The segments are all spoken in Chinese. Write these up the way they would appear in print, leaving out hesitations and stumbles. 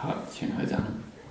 好，请合掌。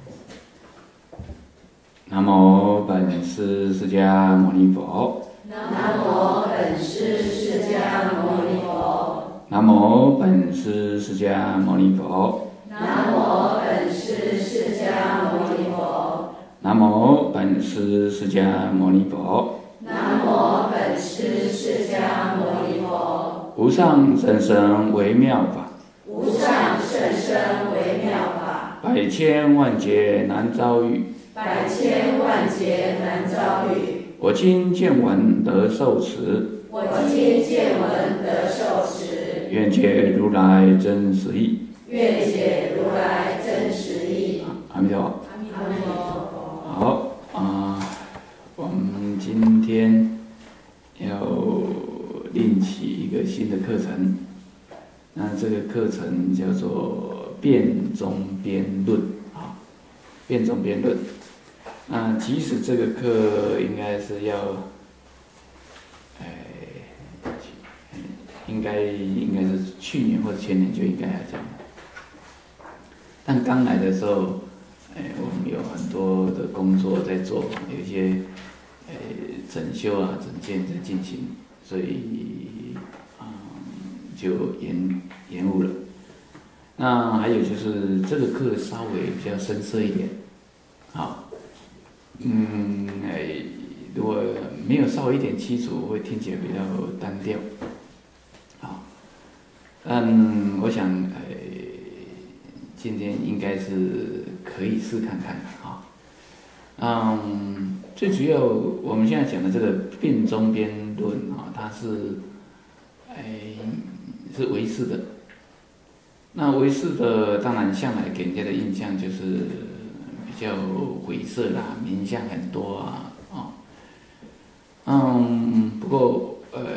南无本师释迦牟尼佛。 南无本师释迦牟尼佛。 南无本师释迦牟尼佛。 南无本师释迦牟尼佛。 南无本师释迦牟尼佛。 南无本师释迦牟尼佛。 无上甚深微妙法。 无上甚深微妙法。 百千万劫难遭遇。 百千万劫难遭遇。 我今见闻得受持。 我今见闻得受持。 愿解如来真实义。 愿解如来真实义。 阿弥陀佛。 阿弥陀佛。 好我们今天要另起一个新的课程。那这个课程叫做辩中辩论辩中辩论。其实这个课应该是要，应该是去年或者前年就应该要讲。但刚来的时候，我们有很多的工作在做，有一些整修整建在进行，所以就延误了。那还有就是这个课稍微比较深色一点，如果没有稍微一点基础，会听起来比较单调。但我想今天应该是可以试看看最主要我们现在讲的这个辩中辩论它是唯识的。那唯识的当然向来给人家的印象就是比较晦涩啦，名相很多不过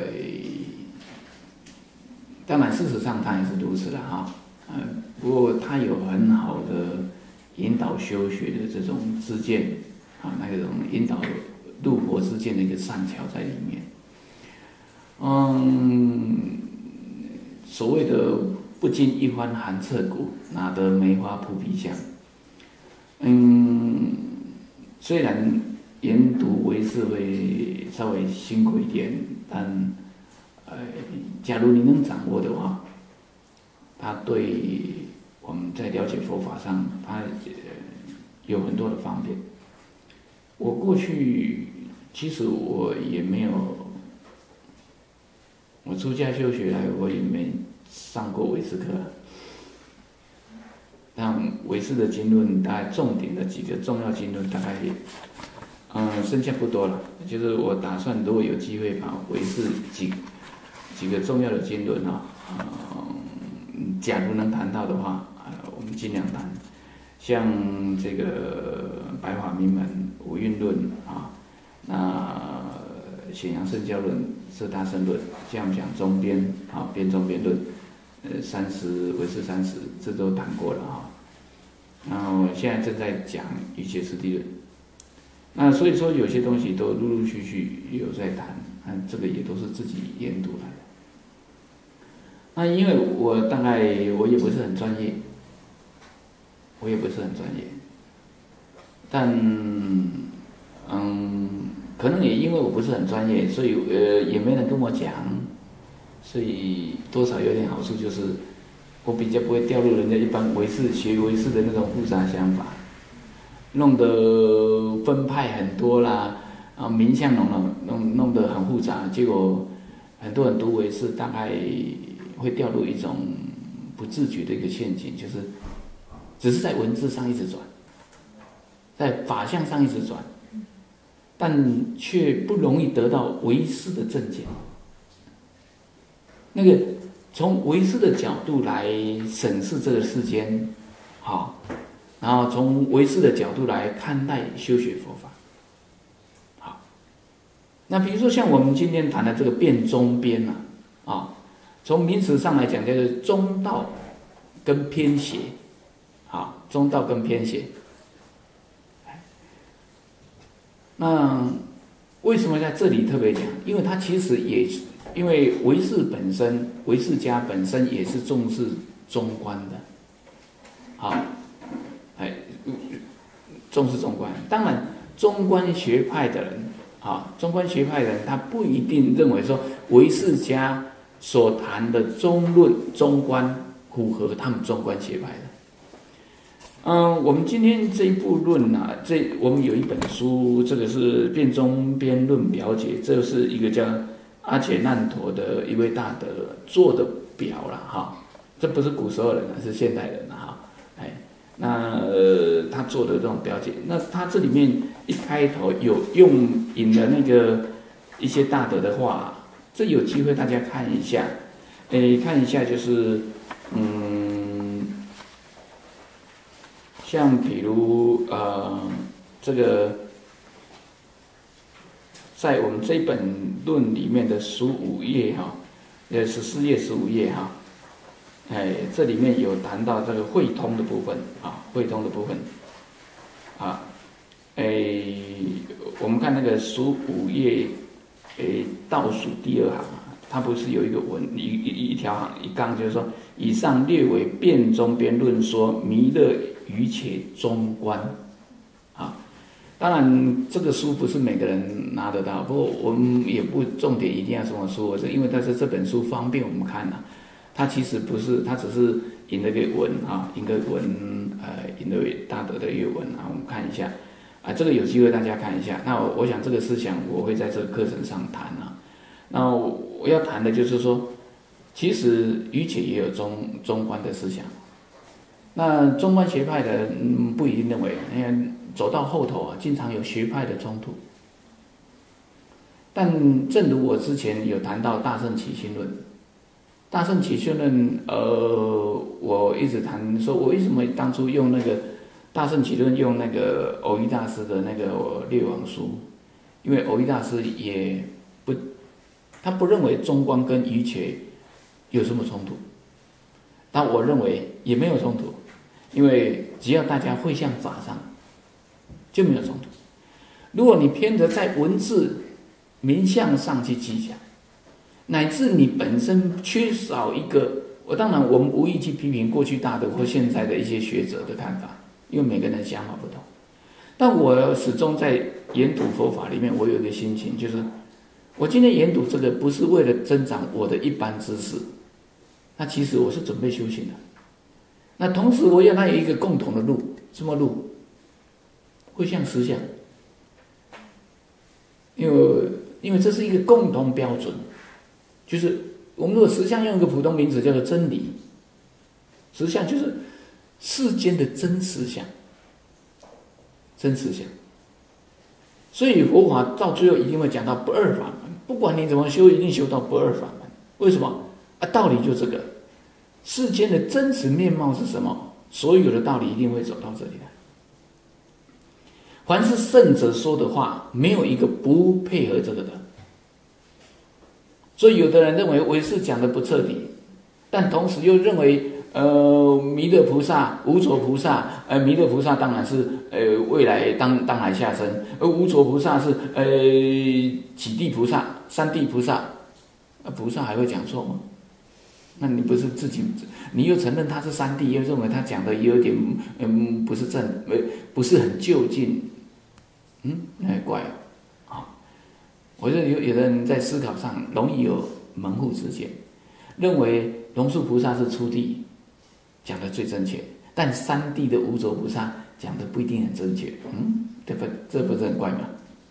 当然事实上它也是如此啦不过它有很好的引导修学的这种知见那种引导入佛知见的一个善巧在里面。所谓的不经一番寒彻骨，哪得梅花扑鼻香。虽然研读唯识会稍微辛苦一点，但假如你能掌握的话，它对我们在了解佛法上，它有很多的方便。我过去其实我也没有，我出家修学来，我也没上过唯识课。但唯识的经论，大概重点的几个重要经论，大概剩下不多了。就是我打算，如果有机会把唯识几个重要的经论假如能谈到的话，我们尽量谈。像这个白话明门、五蕴论那显扬圣教论、摄大乘论，像我们讲中边辩中辩论，30唯识30，这都谈过了然后现在正在讲瑜伽师地论。那所以说有些东西都陆陆续续有在谈，这个也都是自己研读来的。那因为我大概我也不是很专业，但可能也因为我不是很专业，所以也没人跟我讲，所以多少有点好处，就是我比较不会掉入人家一般学唯识的那种复杂想法，弄得分派很多啦，名相弄得很复杂，结果很多人读唯识大概会掉入一种不自觉的一个陷阱，就是只是在文字上一直转，在法相上一直转，但却不容易得到唯识的正见。那个从唯识的角度来审视这个世间，然后从唯识的角度来看待修学佛法。那比如说像我们今天谈的这个辩中辩从名词上来讲叫做中道跟偏邪，中道跟偏邪。那为什么在这里特别讲？因为它其实也因为唯识家本身也是重视中观的， 重视中观。当然，中观学派的人中观学派的人他不一定认为说唯识家所谈的中论、中观符合他们中观学派的。我们今天这一部论我们有一本书，这个是《辩中边论表解》，这是一个叫阿且难陀的一位大德做的表啦这不是古时候人是现代人他做的这种表解，那他这里面一开头有引了那个一些大德的话，这有机会大家看一下，就是像比如这个在我们这本论里面的15页14页15页这里面有谈到这个会通的部分我们看那个15页倒数第2行它不是有一个一条一杠，就是说以上略为辩中边论说弥勒余且中观当然这个书不是每个人拿得到，不过我们也不重点一定要什么书，因为这本书方便我们看它其实不是，它只是引了个文引了大德的一个文我们看一下这个有机会大家看一下。那我想这个思想我会在这个课程上谈那我要谈的就是说，其实余且也有中观的思想。那中观学派的不一定认为，因为走到后头经常有学派的冲突。但正如我之前有谈到大乘起心论，大乘起心论我一直谈说，我为什么当初用那个大乘起论用那个藕益大师的那个列王书，因为藕益大师他不认为中观跟余且有什么冲突，但我认为也没有冲突，因为只要大家会向法上就没有冲突。如果你偏着在文字名相上去计较，乃至你本身缺少一个，当然我们无意去批评过去大德或现在的一些学者的看法，因为每个人想法不同。但我始终在研读佛法里面，我有一个心情，就是我今天研读这个不是为了增长我的一般知识，那其实我是准备修行的。那同时我要它有一个共同的路，什么路？会向实相，因为这是一个共同标准，就是我们如果实相用一个普通名词叫做真理，实相就是世间的真实相，真实相。所以佛法到最后一定会讲到不二法门，不管你怎么修，一定修到不二法门。为什么？道理就这个，世间的真实面貌是什么？所有的道理一定会走到这里来。凡是圣者说的话，没有一个不配合这个的。所以有的人认为唯识讲的不彻底，但同时又认为弥勒菩萨、无着菩萨，弥勒菩萨当然是未来当来下生，而无着菩萨是几地菩萨、三地菩萨，菩萨还会讲错吗？那你不是自己，你又承认他是三地，又认为他讲的也有点不是不是很就近，那怪我觉得有的人在思考上容易有门户之见，认为龙树菩萨是初地讲的最正确，但三地的无着菩萨讲的不一定很正确，这不是很怪吗？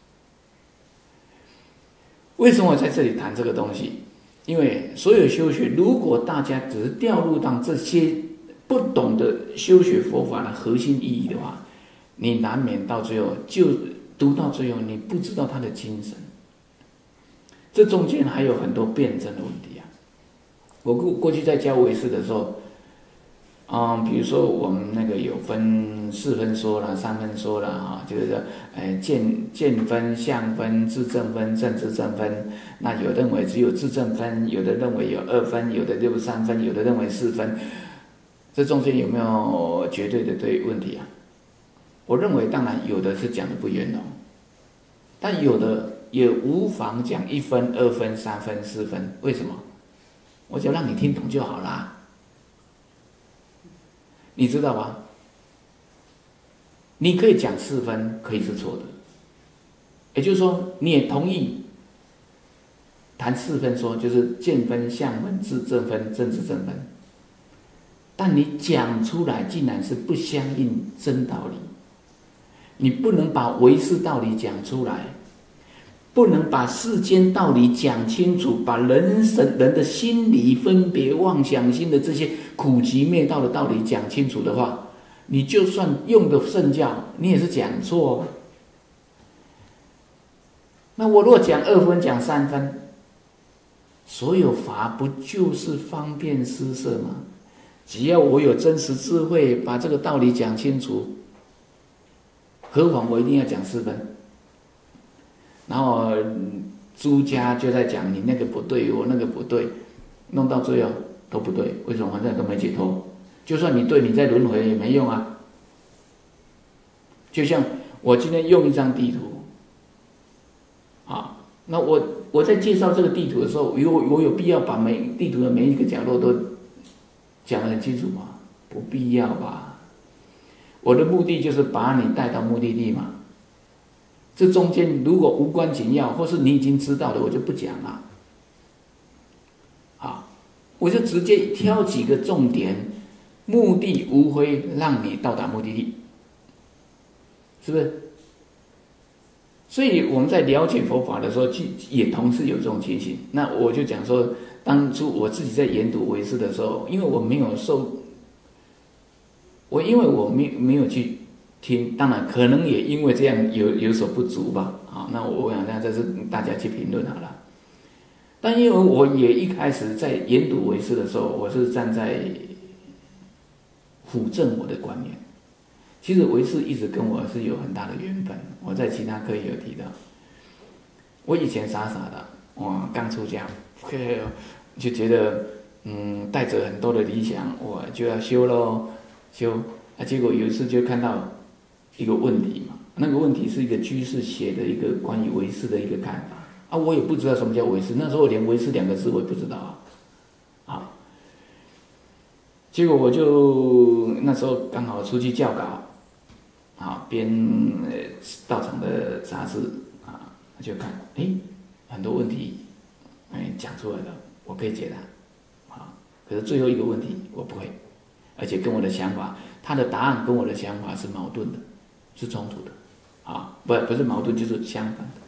为什么我在这里谈这个东西？因为所有修学，如果大家只是掉入到这些不懂得修学佛法的核心意义的话，你难免到最后就读到最后，你不知道他的精神。这中间还有很多辩证的问题我过去在教唯识的时候，比如说我们那个有分4分说啦、3分说啦就是说见分、相分、自证分、正知正分。那有认为只有自证分，有的认为有2分，有的认为3分，有的认为4分。这中间有没有绝对的问题我认为当然有的是讲的不圆融，但有的也无妨讲1分、2分、3分、4分。为什么？我就让你听懂就好啦，你知道吧？ 你可以讲4分，可以是错的，也就是说，你也同意谈4分说，就是见分、相分、智正分、正智正分，但你讲出来竟然是不相应真道理，你不能把唯识道理讲出来，不能把世间道理讲清楚，把人的心理分别妄想心的这些苦集灭道的道理讲清楚的话，你就算用的圣教，你也是讲错。那我如果讲2分，讲3分，所有法不就是方便施设吗？只要我有真实智慧，把这个道理讲清楚，何况我一定要讲4分？然后诸家就在讲你那个不对，我那个不对，弄到最后都不对，为什么？反正都没解脱。就算你对，你在轮回也没用啊。就像我今天用一张地图，啊，那我在介绍这个地图的时候，我有必要把地图的每一个角落都讲得很清楚吗？不必要吧。我的目的就是把你带到目的地嘛。这中间如果无关紧要，或是你已经知道的，我就不讲了。好，我就直接挑几个重点，目的无非让你到达目的地，是不是？所以我们在了解佛法的时候，也同时有这种情形。那我就讲说，当初我自己在研读唯识的时候，因为我没有没有去听，当然可能也因为这样有所不足吧。好，那我想这是大家去评论好了。但因为我也一开始在研读唯识的时候，我是站在辅正我的观念。其实唯识一直跟我是有很大的缘分，我在其他课也有提到。我以前傻傻的，我刚出家，就觉得带着很多的理想，我就要修咯，修啊，结果有一次就看到一个问题嘛，那个问题是一个居士写的一个关于唯识的一个看法啊，我也不知道什么叫唯识，那时候连唯识2个字我也不知道啊，好，结果我就那时候刚好出去校稿。啊，编道场的杂志啊，就看，很多问题，讲出来了，我可以解答，啊，可是最后一个问题我不会，而且跟我的想法，他的答案跟我的想法是矛盾的，是冲突的，啊，不是矛盾就是相反的，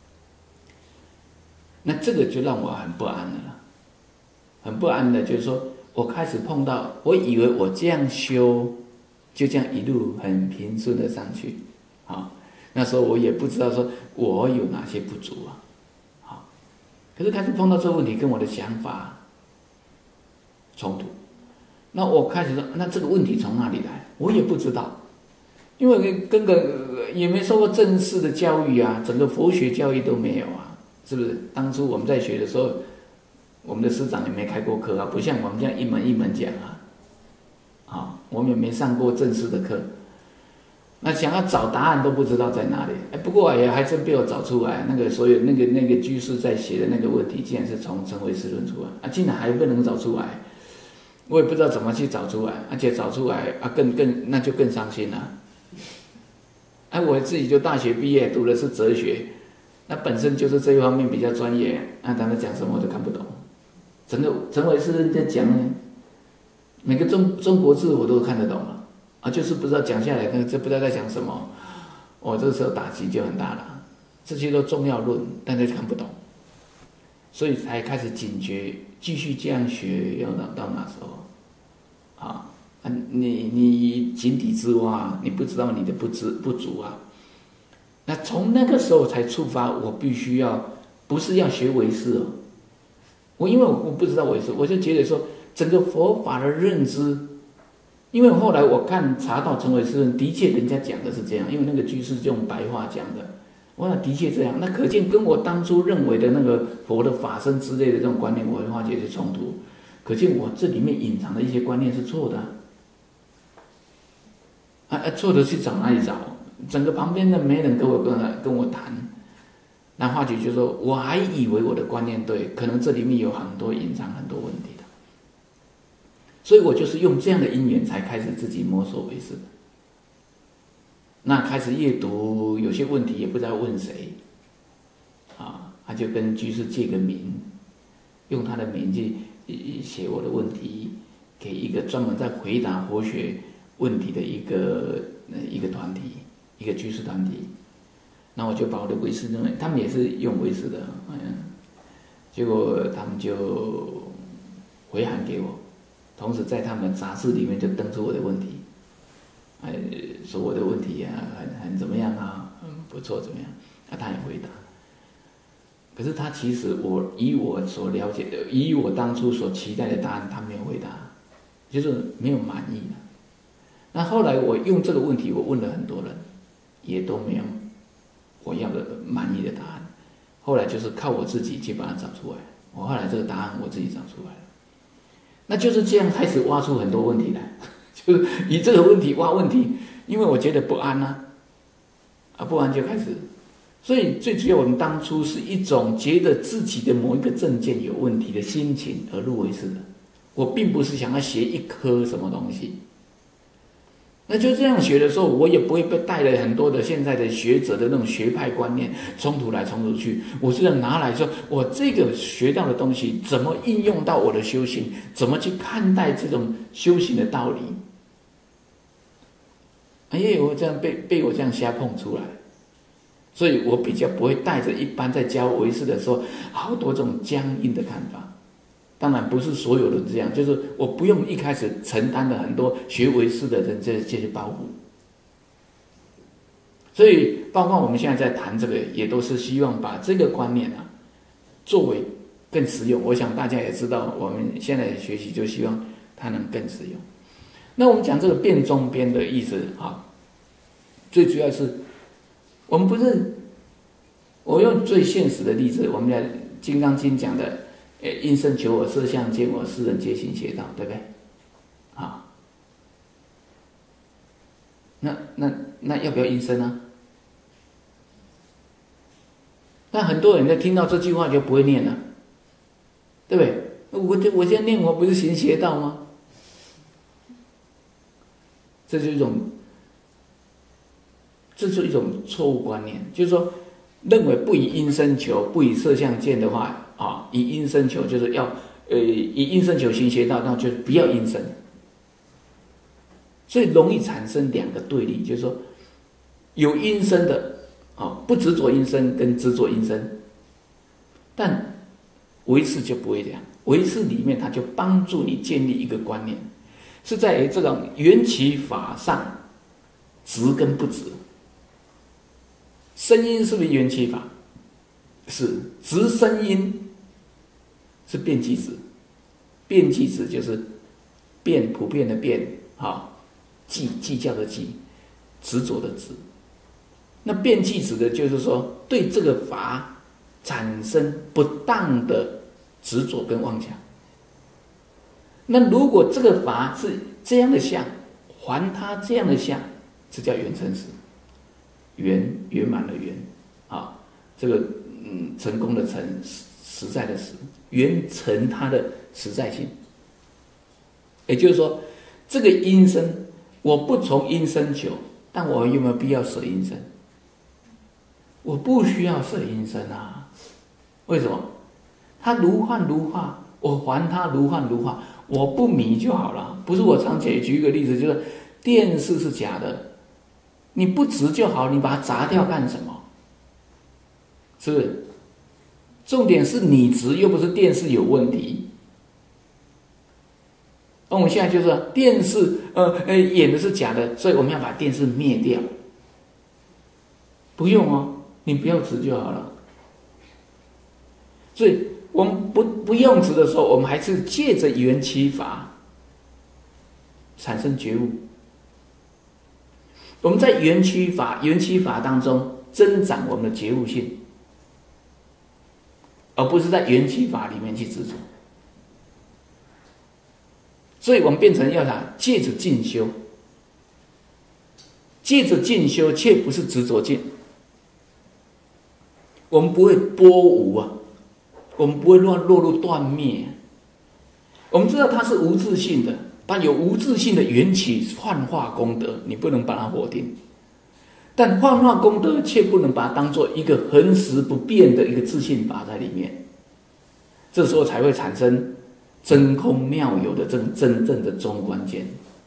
那这个就让我很不安了，很不安的，就是说我开始碰到，我以为我这样修。就这样一路很平顺的上去，好，那时候我也不知道说我有哪些不足啊，好，可是开始碰到这个问题跟我的想法冲突，那我开始说，那这个问题从哪里来？我也不知道，因为根本也没受过正式的教育啊，整个佛学教育都没有啊，是不是？当初我们在学的时候，我们的师长也没开过课啊，不像我们这样一门一门讲啊。好，我们也没上过正式的课，那想要找答案都不知道在哪里。不过也还真被我找出来，那个所有那个居士在写的那个问题，竟然是从成唯识论出来啊，竟然还不能找出来，我也不知道怎么去找出来，而且找出来啊那就更伤心了。我自己就大学毕业读的是哲学，那本身就是这一方面比较专业，他们讲什么我都看不懂，整个成唯识论在讲呢。每个中国字我都看得懂了啊，就是不知道讲下来，这不知道在讲什么，我这时候打击就很大了。这些都重要论，但是看不懂，所以才开始警觉，继续这样学要到哪时候？啊，你井底之蛙，你不知道你的不足啊。那从那个时候才触发，我必须要不是要学唯识哦，因为我不知道唯识，我就觉得说。整个佛法的认知，因为后来我查到成唯识论，的确人家讲的是这样，因为那个居士用白话讲的，我想的确这样，那可见跟我当初认为的那个佛的法身之类的这种观念，我会发觉是冲突，可见我这里面隐藏的一些观念是错的，错的去找哪里找？整个旁边的没人跟我谈，那发觉就说我还以为我的观念对，可能这里面有很多隐藏很多问题。所以我就是用这样的因缘才开始自己摸索唯识的。 那开始阅读，有些问题也不知道问谁，他就跟居士借个名，用他的名去写我的问题，给一个专门在回答佛学问题的一个团体，一个居士团体。那我就把我的唯识认为，他们也是用唯识的，结果他们就回函给我，同时在他们杂志里面就登出我的问题，说我的问题很怎么样啊，不错怎么样，他也回答。可是他其实以我所了解的，以我当初所期待的答案，他没有回答，就是没有满意的。那后来我用这个问题，我问了很多人，也都没有我要的满意的答案。后来就是靠我自己去把它找出来。我后来这个答案我自己找出来了，那就是这样开始挖出很多问题来，就是以这个问题挖问题，因为我觉得不安不安就开始。所以最主要我们当初是一种觉得自己的某一个证件有问题的心情而入唯识的，我并不是想要学一科什么东西。那就这样学的时候，我也不会被带了很多的现在的学者的那种学派观念冲突来冲突去，我是要拿来说我这个学到的东西怎么应用到我的修行，怎么去看待这种修行的道理。我这样被我这样瞎碰出来，所以我比较不会带着一般在教唯识的时候好多这种僵硬的看法。当然不是所有人这样，就是我不用一开始承担了很多学唯识的人这些包袱。所以包括我们现在在谈这个，也都是希望把这个观念作为更实用。我想大家也知道，我们现在的学习就希望它能更实用。那我们讲这个辩中边的意思最主要是我们不是，我用最现实的例子，我们在《金刚经》讲的因身求我，色相见我，世人皆行邪道，对不对？那要不要因身啊？那很多人在听到这句话就不会念了，对不对？我现在念佛不是行邪道吗？这就是一种错误观念，就是说认为不以因身求，不以色相见的话以因身求就是要以因身求行邪道，那就不要因身。所以容易产生两个对立，就是说有因身的不执着因身跟执着因身，但唯识就不会这样。唯识里面它就帮助你建立一个观念，是在这种缘起法上执跟不执。声音是不是缘起法？是。执声音是变计执，变计执就是变普遍的变计较的计，执着的执。那变计执的就是说对这个法产生不当的执着跟妄想。那如果这个法是这样的相，还他这样的相，这叫圆成实。圆满的圆这个成功的成，实在的实，圆成它的实在性。也就是说这个因身我不从因身求，但我有没有必要舍因身？我不需要舍因身为什么？他如幻如化，我还他如幻如化，我不迷就好了。不是我常举一个例子，就是电视是假的，你不执就好，你把它砸掉干什么？是不是？重点是你执，又不是电视有问题。我们现在就是说电视演的是假的，所以我们要把电视灭掉。不用你不要执就好了。所以我们不用执的时候，我们还是借着缘起法产生觉悟。我们在缘起法当中增长我们的觉悟性，而不是在缘起法里面去执着。所以我们变成要借着进修，却不是执着进。我们不会波无我们不会落入断灭。我们知道它是无自性的，但有无自性的缘起幻化功德，你不能把它否定。 但幻化功德却不能把它当做一个恒时不变的一个自信法在里面，这时候才会产生真空妙有的这种真正的中观见。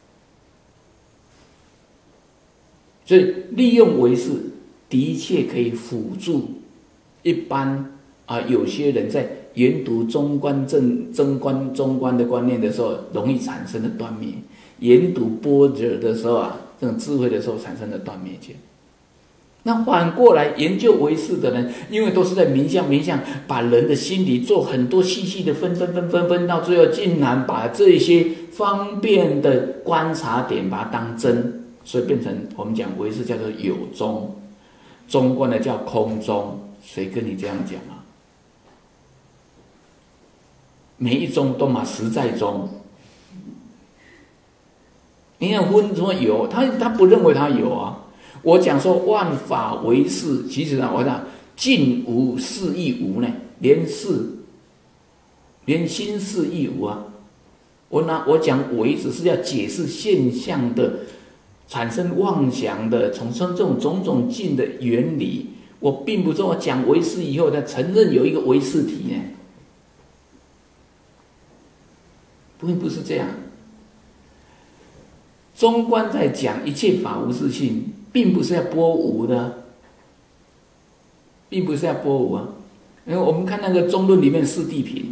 所以利用唯识的确可以辅助一般有些人在研读中观中观的观念的时候容易产生的断灭，研读般若的时候这种智慧的时候产生的断灭见。那反过来研究唯识的人，因为都是在冥想，把人的心理做很多细细的分，到最后竟然把这些方便的观察点把它当真，所以变成我们讲唯识叫做有中，中观的叫空中。谁跟你这样讲啊？每一中都嘛实在中。你看分什么有，他不认为他有啊。我讲说万法唯识，其实我讲尽无事亦无呢，连心事亦无啊。我讲唯只是要解释现象的产生妄想的从这种种种境的原理，我并不是我讲唯识以后再承认有一个唯识体呢，不是这样。中观在讲一切法无自性，并不是要拨无的，并不是要拨无啊。因为我们看那个中论里面四谛品，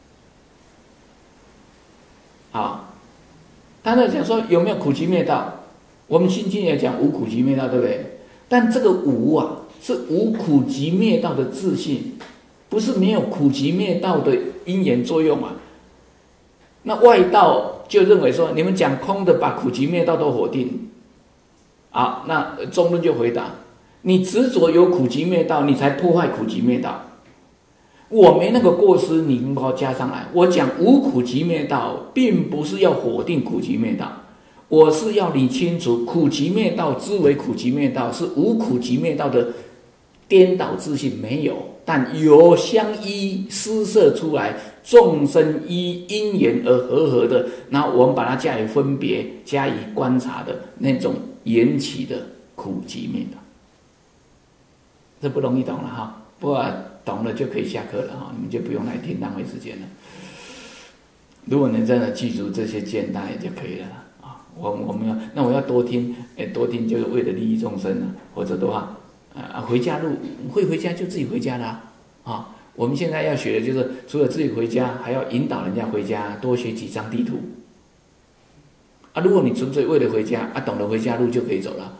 他在讲说有没有苦集灭道？我们心经也讲无苦集灭道，对不对？但这个无是无苦集灭道的自性，不是没有苦集灭道的因缘作用啊。那外道就认为说，你们讲空的，把苦集灭道都否定。好，那中论就回答：你执着有苦集灭道，你才破坏苦集灭道。我没那个过失，你应该加上来。我讲无苦集灭道，并不是要否定苦集灭道，我是要你清楚，苦集灭道之为苦集灭道，是无苦集灭道的颠倒自性没有，但有相依施设出来，众生依因缘而合的，然后我们把它加以分别，加以观察的那种缘起的苦集灭道，这不容易懂了哈。不过懂了就可以下课了哈，你们就不用来听，浪费时间了。如果能真的记住这些见，当然就可以了啊。我要多听，多听就是为了利益众生了，或者的话，回家路会回家就自己回家啦啊。我们现在要学的就是除了自己回家，还要引导人家回家，多学几张地图。如果你纯粹为了回家，懂得回家路就可以走了。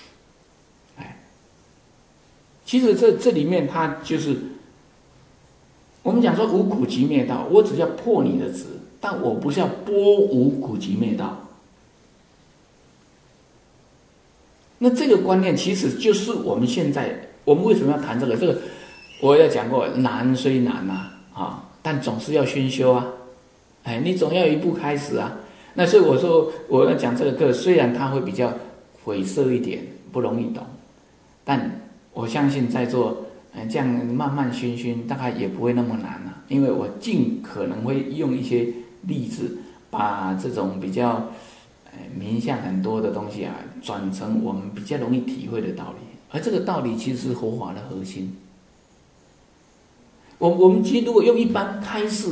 其实这里面它就是我们讲说无苦集灭道，我只要破你的执，但我不是要拨无苦集灭道。那这个观念其实就是我们现在我们为什么要谈这个？这个我也讲过，难虽难但总是要熏修啊。你总要有一步开始啊。那所以我说我要讲这个课，虽然它会比较晦涩一点，不容易懂，但我相信在座这样慢慢熏，大概也不会那么难了。因为我尽可能会用一些例子，把这种比较名相很多的东西转成我们比较容易体会的道理。而这个道理其实是佛法的核心。我们其实如果用一般开示，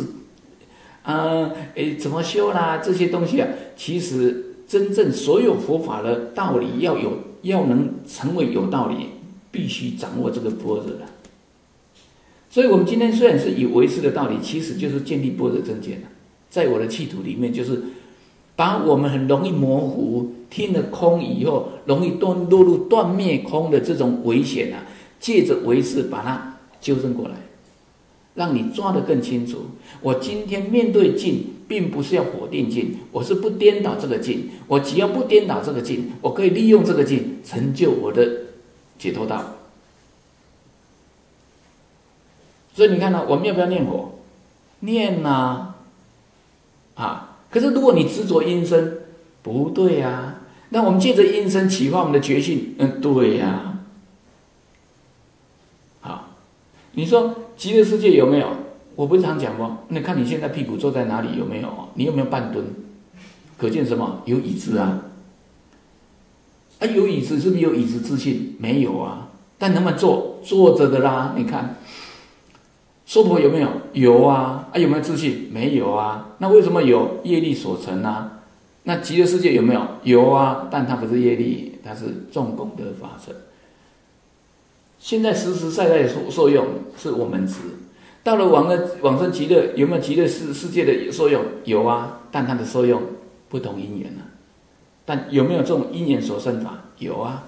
怎么修啦这些东西其实真正所有佛法的道理要能成为有道理，必须掌握这个般若的。所以我们今天虽然是以唯识的道理，其实就是建立般若正见的。在我的企图里面，就是把我们很容易模糊听了空以后容易落入断灭空的这种危险借着唯识把它纠正过来，让你抓得更清楚。我今天面对境，并不是要否定境，我是不颠倒这个境。我只要不颠倒这个境，我可以利用这个境成就我的解脱道。所以你看我们要不要念佛？念可是如果你执着音声，不对啊。那我们借着音声启发我们的觉性，对啊。好，你说极乐世界有没有？我不是常讲吗？那看你现在屁股坐在哪里，有没有？你有没有半蹲？可见什么？有椅子啊。 啊，有椅子是不是有椅子自信？没有啊，但能不能坐？坐着的啦。你看，娑婆有没有？有啊。啊，有没有自信？没有啊。那为什么有？业力所成啊。那极乐世界有没有？有啊，但它不是业力，它是众功德法身。现在实实在在的受用是我们执。到了往生极乐，有没有极乐世界的受用？有啊，但它的受用不同因缘啊。但有没有这种因缘所生法？有啊。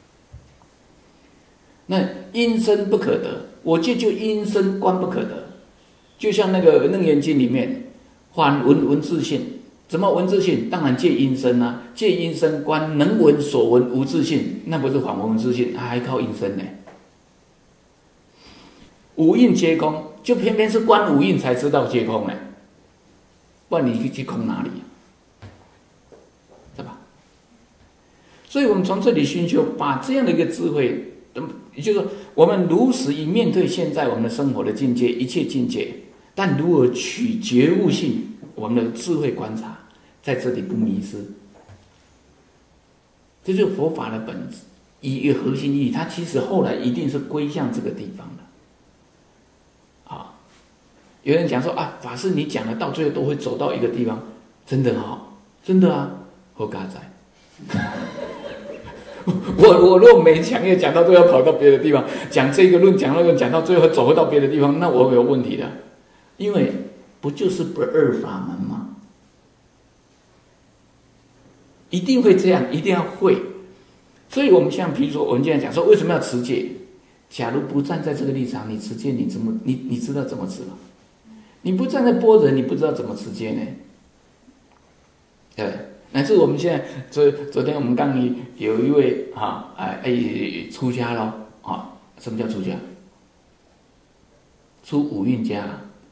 那因身不可得，我借就因身观不可得。就像那个《楞严经》里面，反闻自性，怎么闻自性？当然借因身啊，借因身观能闻所闻无自性，那不是反闻自性，还靠因身呢。五蕴皆空，就偏偏是观五蕴才知道皆空呢，不然你去空哪里？对吧？所以我们从这里寻求，把这样的一个智慧，也就是说，我们如实以面对现在我们的生活的境界，一切境界，但如何取觉悟性，我们的智慧观察，在这里不迷失，这就是佛法的本质，一个核心意义。它其实后来一定是归向这个地方的。有人讲说啊，法师你讲的到最后都会走到一个地方，真的好，真的啊，好嘎仔。我如果每讲也讲到最后跑到别的地方，讲这个论讲那个，讲到最后走回到别的地方，那我有问题的，因为不就是不二法门吗？一定会这样，一定要会。所以我们像比如说我们现在讲说为什么要持戒，假如不站在这个立场，你持戒你怎么你知道怎么持吗？你不站在般若，你不知道怎么持戒呢？对，乃至我们现在昨天我们刚有一位出家了啊，什么叫出家？出五蕴家，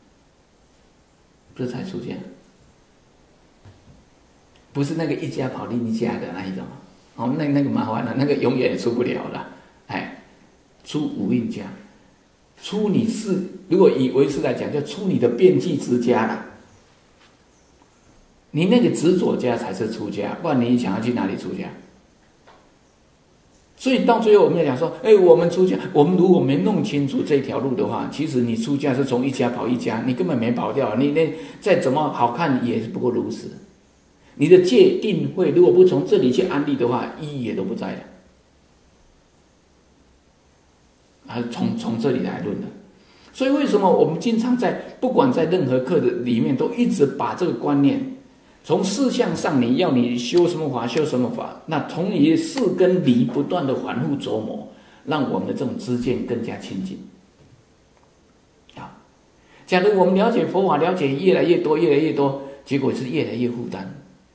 这才出家，不是那个一家跑另一家的那一种哦，那个麻烦了，那个永远也出不了了。哎，出五蕴家。出你是，如果以唯识来讲，就出你的遍计之家了。你那个执着家才是出家，不然你想要去哪里出家？所以到最后我们要讲说，我们出家，我们如果没弄清楚这条路的话，其实你出家是从一家跑一家，你根本没跑掉，你那再怎么好看也是不过如此。你的戒定慧如果不从这里去安立的话，意义也都不在了。从这里来论的，所以为什么我们经常不管在任何课的里面，都一直把这个观念，从事项上你要你修什么法修什么法，那从你事跟理不断的反复琢磨，让我们的这种知见更加清净。假如我们了解佛法，了解越来越多越来越多，结果是越来越负担。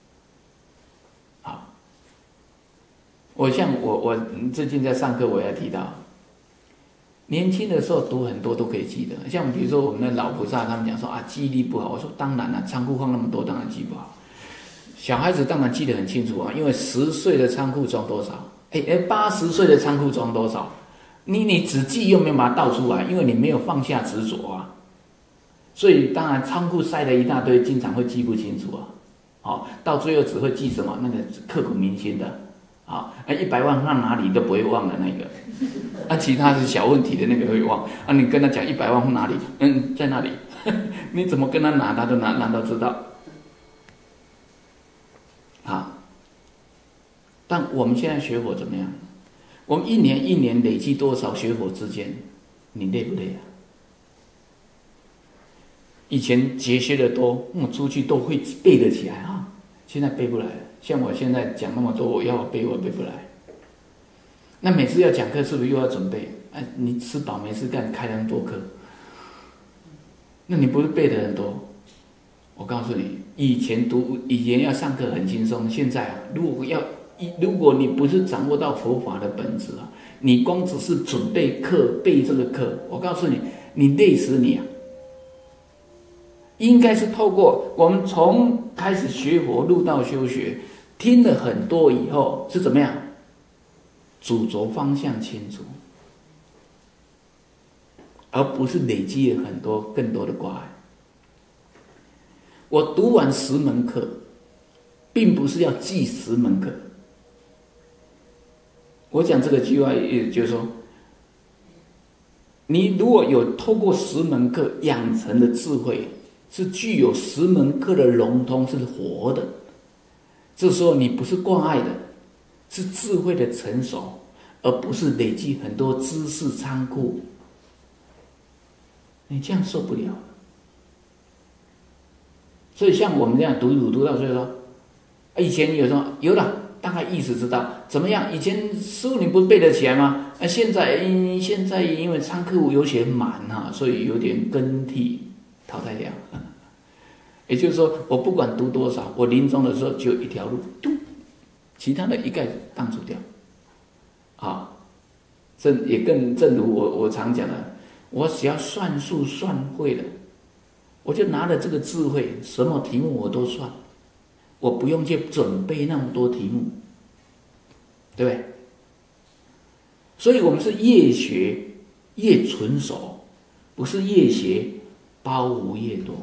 我最近在上课，我也提到。年轻的时候读很多都可以记得，像比如说我们的老菩萨，他们讲说啊记忆力不好，我说当然了，仓库放那么多，当然记不好。小孩子当然记得很清楚啊，因为10岁的仓库装多少，80岁的仓库装多少，你只记又没有把它倒出来，因为你没有放下执着啊，所以当然仓库塞了一大堆，经常会记不清楚啊，到最后只会记什么那个刻骨铭心的。100万放哪里都不会忘的那个，其他是小问题的那个会忘。你跟他讲100万放哪里，在那里，你怎么跟他拿，他都拿到知道。但我们现在学佛怎么样？我们一年一年累积多少学佛之间，你累不累啊？以前节学的多，出去都会背得起来啊，现在背不来了。像我现在讲那么多，我要背我背不来。那每次要讲课是不是又要准备？你吃饱没事干，开那么多课，那你不是背的很多？我告诉你，以前要上课很轻松，现在如果你不是掌握到佛法的本质啊，你光只是准备课背这个课，我告诉你，你累死你啊！应该是透过我们从开始学佛入道修学，听了很多以后是怎么样？主轴方向清楚，而不是累积了更多的挂碍。我读完10门课，并不是要记10门课， 我讲这个句话，也就是说，你如果有透过10门课养成的智慧，是具有10门课的融通，是活的。这时候你不是挂碍的，是智慧的成熟，而不是累积很多知识仓库。你这样受不了。所以像我们这样读到最后说，以前有什么有了，大概意思知道怎么样？以前师父你不背得起来吗？现在因为仓库有些满哈，所以有点更替淘汰掉。也就是说，我不管读多少，我临终的时候只有一条路，其他的一概当除掉。啊，正如我常讲的，我只要算数算会了，我就拿了这个智慧，什么题目我都算，我不用去准备那么多题目，对不对？所以我们是越学越纯熟，不是越学包袱越多。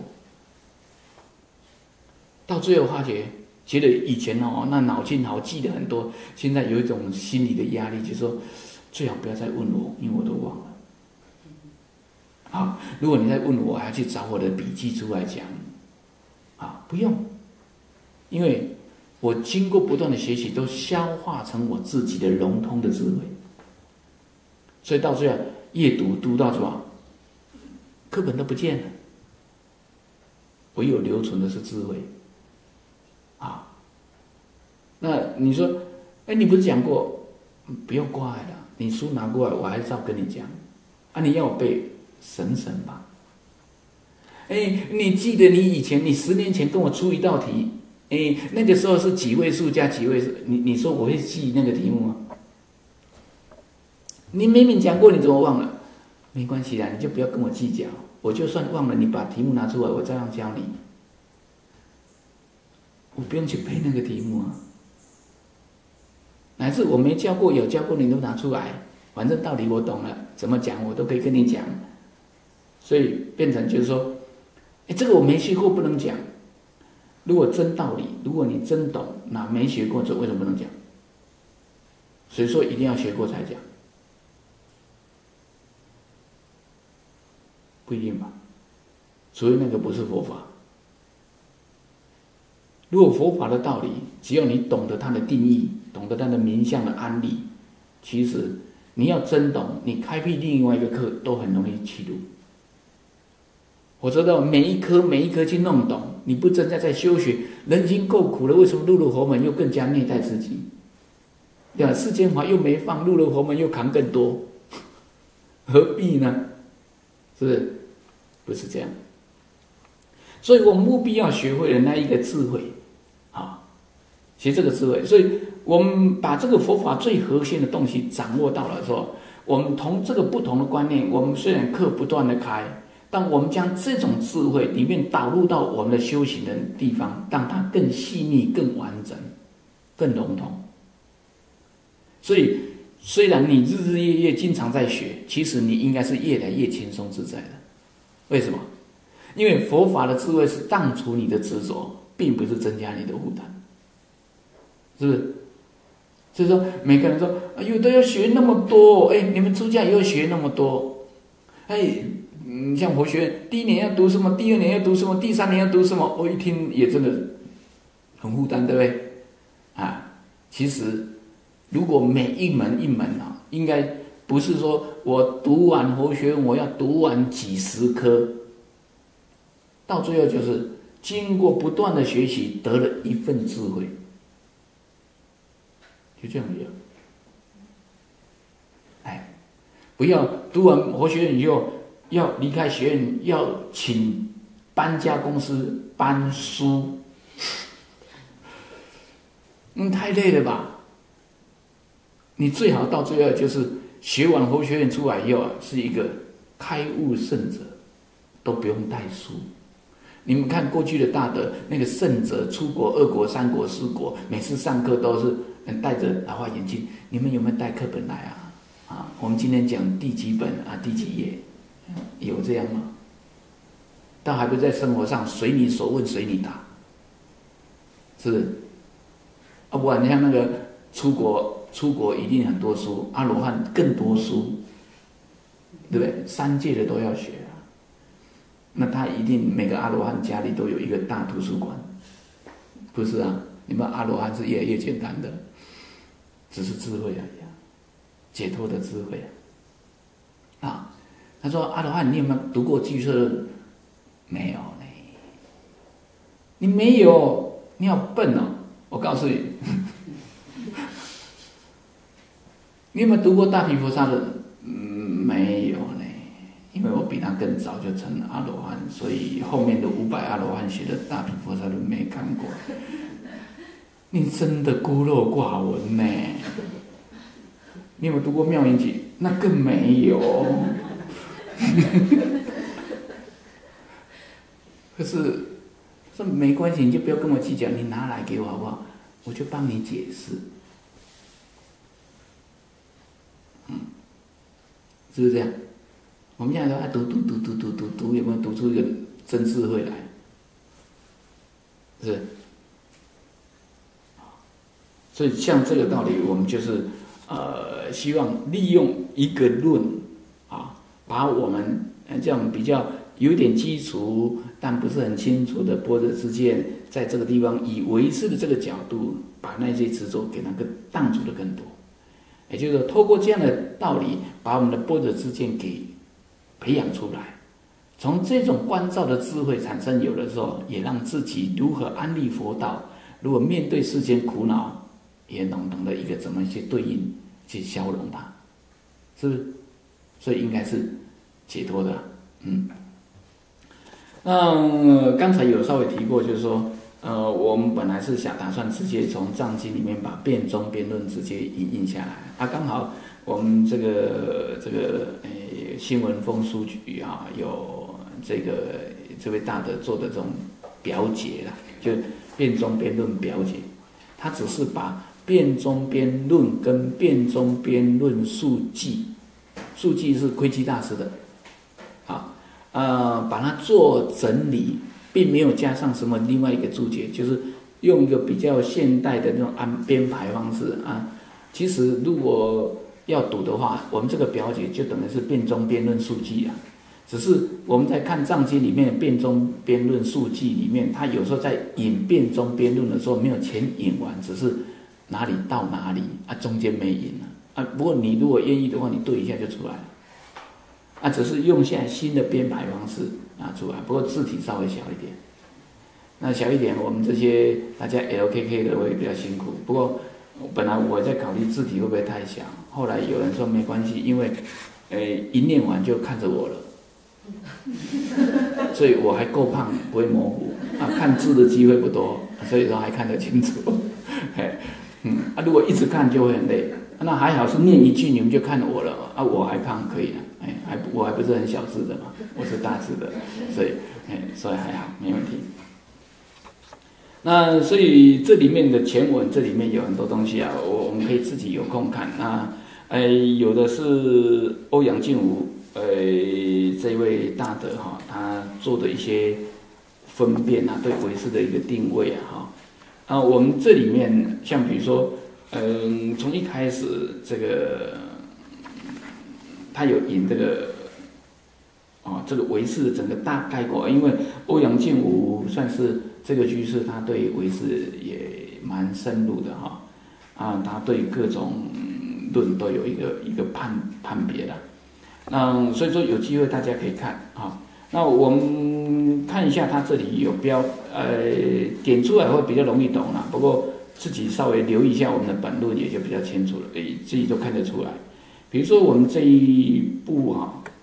到最后发觉得以前那脑筋好记得很多，现在有一种心理的压力，就是说最好不要再问我，因为我都忘了。好，如果你再问我，还要去找我的笔记出来讲，不用，因为我经过不断的学习，都消化成我自己的融通的智慧，所以到最后越读到什么，课本都不见了，唯有留存的是智慧。那你说，你不是讲过，不用挂碍了，你书拿过来，我还是照跟你讲，你要我背，省吧。你记得你以前，你10年前跟我出一道题，那个时候是几位数加几位数，你说我会记那个题目吗？你明明讲过，你怎么忘了？没关系啦，你就不要跟我计较，我就算忘了，你把题目拿出来，我照样教你。我不用去背那个题目啊，乃至我没教过有教过你都拿出来，反正道理我懂了，怎么讲我都可以跟你讲，所以变成就是说，这个我没学过不能讲。如果真道理，如果你真懂，那没学过这为什么不能讲？谁说一定要学过才讲？不一定吧，除非那个不是佛法。如果佛法的道理，只要你懂得它的定义，懂得它的名相的安立，其实你要真懂，你开辟另外一个课都很容易去读。我知道每一科去弄懂，你不真在修学，人心够苦了，为什么入佛门又更加虐待自己？对吧？世间法又没放，入了佛门又扛更多，何必呢？是不是？不是这样。所以我们务必要学会了那一个智慧。学这个智慧，所以我们把这个佛法最核心的东西掌握到了的时候，我们从这个不同的观念，我们虽然课不断的开，但我们将这种智慧里面导入到我们的修行的地方，让它更细腻、更完整、更融通。所以虽然你日日夜夜经常在学，其实你应该是越来越轻松自在的。为什么？因为佛法的智慧是荡除你的执着，并不是增加你的负担。是不是？所以说，每个人说，有的要学那么多，你们出家也要学那么多，你像佛学院，第1年要读什么，第2年要读什么，第3年要读什么，我一听也真的很负担，对不对？其实如果每一门一门应该不是说我读完佛学院，我要读完几十科，到最后就是经过不断的学习，得了一份智慧。就这样一样，不要读完佛学院以后要离开学院，要请搬家公司搬书，太累了吧？你最好到最后就是学完佛学院出来以后是一个开悟圣者，都不用带书。你们看过去的大德，那个圣者出国2国、3国、4国，每次上课都是戴着老花眼镜。你们有没有带课本来啊？我们今天讲第几本第几页，有这样吗？但还不在生活上随你所问随你答，是不是？不然像那个出国一定很多书，阿罗汉更多书，对不对？三界的都要学啊。那他一定每个阿罗汉家里都有一个大图书馆，不是啊？你们阿罗汉是越来越简单的，只是智慧而已啊，解脱的智慧啊。啊，他说阿罗汉，你有没有读过俱舍论？没有呢。你没有，你好笨哦！我告诉你，你有没有读过大毗婆沙论？没有呢，因为我比他更早就成了阿罗汉，所以后面的500阿罗汉学的大毗婆沙论没看过。你真的孤陋寡闻呢！你有没有读过妙音集？那更没有。可是说没关系，你就不要跟我计较，你拿来给我好不好？我就帮你解释。是不是这样？我们现在说读，有没有读出一个真智慧来？是。所以像这个道理，我们就是希望利用一个论啊，把我们这样比较有点基础但不是很清楚的般若之见，在这个地方以唯识的这个角度，把那些执着给那个荡除的更多。也就是说，透过这样的道理，把我们的般若之见给培养出来。从这种观照的智慧产生有的时候，也让自己如何安立佛道，如果面对世间苦恼，也懂得一个怎么去对应，去消融它，是不是？所以应该是解脱的。那刚才有稍微提过，就是说，我们本来是打算直接从藏经里面把辩中辩论直接引印下来。刚好我们这个新闻风书局啊，有这位大德做的这种表解啦，就辩中辩论表解，他只是把辩中辩论跟辩中辩论述记是窥基大师的，把它做整理，并没有加上什么另外一个注解，就是用一个比较现代的那种编排方式啊。其实如果要读的话，我们这个表解就等于是辩中辩论述记啊。只是我们在看藏经里面的辩中辩论述记里面，他有时候在引辩中辩论的时候没有全引完，只是哪里到哪里啊，中间没引啊。不过你如果愿意的话，你对一下就出来了。只是用现在新的编排方式拿出来，不过字体稍微小一点。那小一点，我们这些大家 LKK 的会比较辛苦。不过本来我在考虑字体会不会太小，后来有人说没关系，因为一念完就看着我了，所以我还够胖，不会模糊看字的机会不多，所以说还看得清楚。如果一直看就会很累。那还好是念一句你们就看我了我还胖可以了，我还不是很小字的嘛，我是大字的，所以还好没问题。那所以这里面的前文，这里面有很多东西啊，我们可以自己有空看。那有的是欧阳靖无这位大德他做的一些分辨对唯识的一个定位我们这里面像比如说从一开始这个他有引这个唯识的整个大概括，因为欧阳靖无算是这个居士，他对唯识也蛮深入的他对各种论都有一个判别的。那所以说有机会大家可以看那我们看一下他这里有标点出来会比较容易懂啦，不过自己稍微留意一下我们的本论也就比较清楚了，自己都看得出来。比如说我们这一部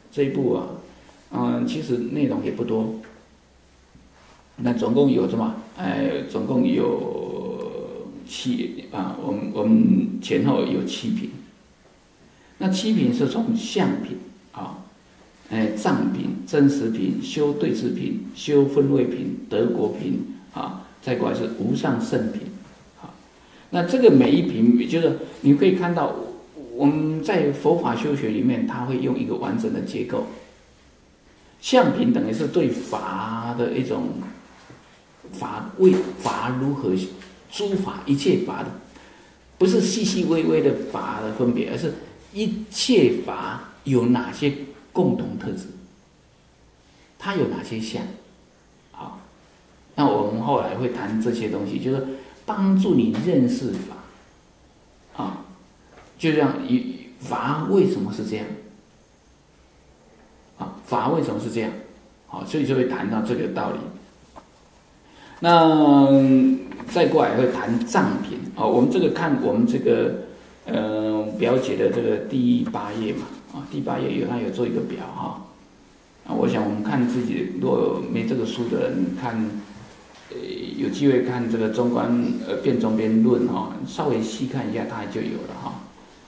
其实内容也不多，那总共有什么？总共有我们前后有7品。那7品是从相品藏品、真实品、修对治品、修分位品、得果品再过来是无上圣品那这个每一品，就是你可以看到，我们在佛法修学里面，它会用一个完整的结构。相品等于是对法的一种法如何诸法一切法的不是细细微微的法的分别，而是一切法有哪些共同特质，它有哪些相。好，那我们后来会谈这些东西，就是帮助你认识法啊，就像法为什么是这样啊？法为什么是这样？好，所以就会谈到这个道理。那再过来会谈藏品啊，我们这个看我们这个表姐的这个第8页嘛啊，第8页它有做一个表哈啊，我想我们看自己如果没这个书的人看，有机会看这个中观辩中边论哈，稍微细看一下它就有了哈。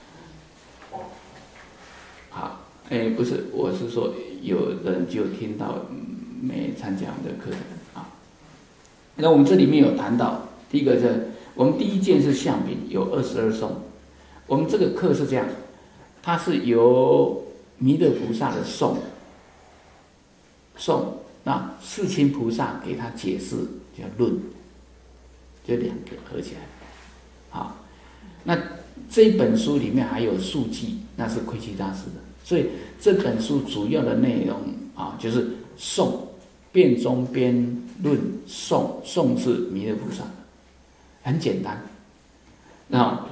好，不是，我是说有人就听到没参加我们的课程啊。那我们这里面有谈到，第一个是我们第一件是相品，有22颂。我们这个课是这样，它是由弥勒菩萨的颂，那世亲菩萨给他解释叫论，就2个合起来。好，那这一本书里面还有述记，那是窥基大师的，所以这本书主要的内容啊，就是颂，辩中边论颂是弥勒菩萨的，很简单。那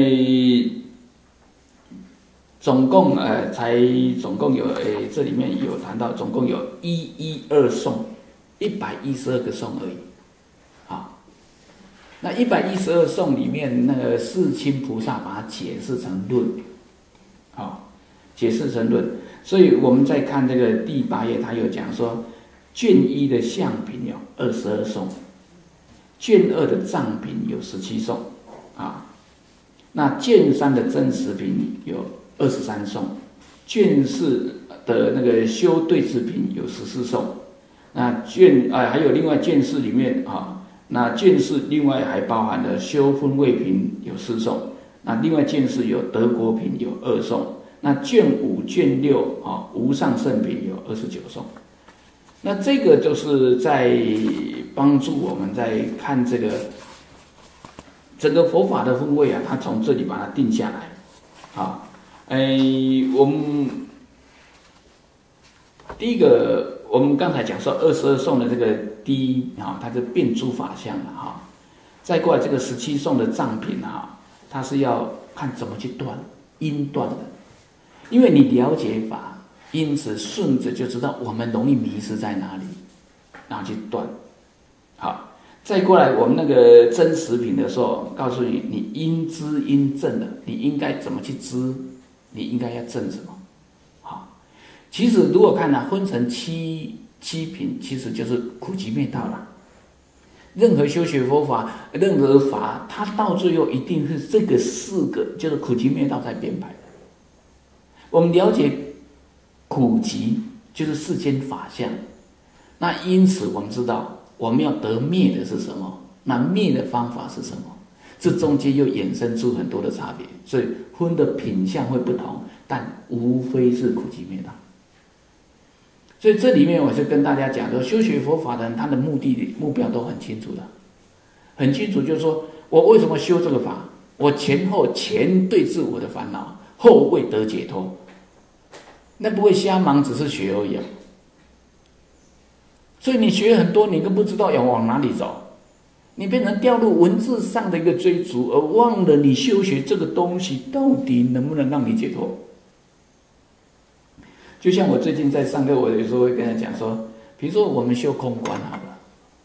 总共有这里面有谈到，总共有112颂，112个颂而已。好，那112颂里面，那个世亲菩萨把它解释成论，好，解释成论。所以我们再看这个第8页，他有讲说，卷1的相品有22颂，卷2的藏品有17颂，啊，那卷3的真实品有23颂，卷4的那个修对治品有14颂，那还有另外卷4里面啊，那卷4另外还包含了修分位品有4颂，那另外卷4有德国品有2颂，那卷5、卷6啊无上圣品有29颂。那这个就是在帮助我们在看这个整个佛法的分位啊，他从这里把它定下来啊。我们第一个，我们刚才讲说22颂的这个第一啊，它是变诸法相的哈。再过来这个17颂的藏品啊，它是要看怎么去断，因断的，因为你了解法，因此顺着就知道我们容易迷失在哪里，然后去断。好，再过来我们那个真实品的时候，告诉你，你应知应证的，你应该怎么去知，你应该要证什么。好，其实如果看呢，分成七品，其实就是苦集灭道了。任何修学佛法，任何法，它到最后一定是这个4个，就是苦集灭道在编排的。我们了解苦集就是世间法相，那因此我们知道我们要得灭的是什么，那灭的方法是什么，这中间又衍生出很多的差别，所以分的品相会不同，但无非是苦集灭道。所以这里面我是跟大家讲说，修学佛法的人，他的目标都很清楚的，很清楚，就是说我为什么修这个法，我前对治我的烦恼，后为得解脱，那不会瞎忙，只是学而已啊。所以你学很多，你都不知道要往哪里走，你变成掉入文字上的一个追逐，而忘了你修学这个东西到底能不能让你解脱。就像我最近在上课，我有时候会跟他讲说，比如说我们修空观好了，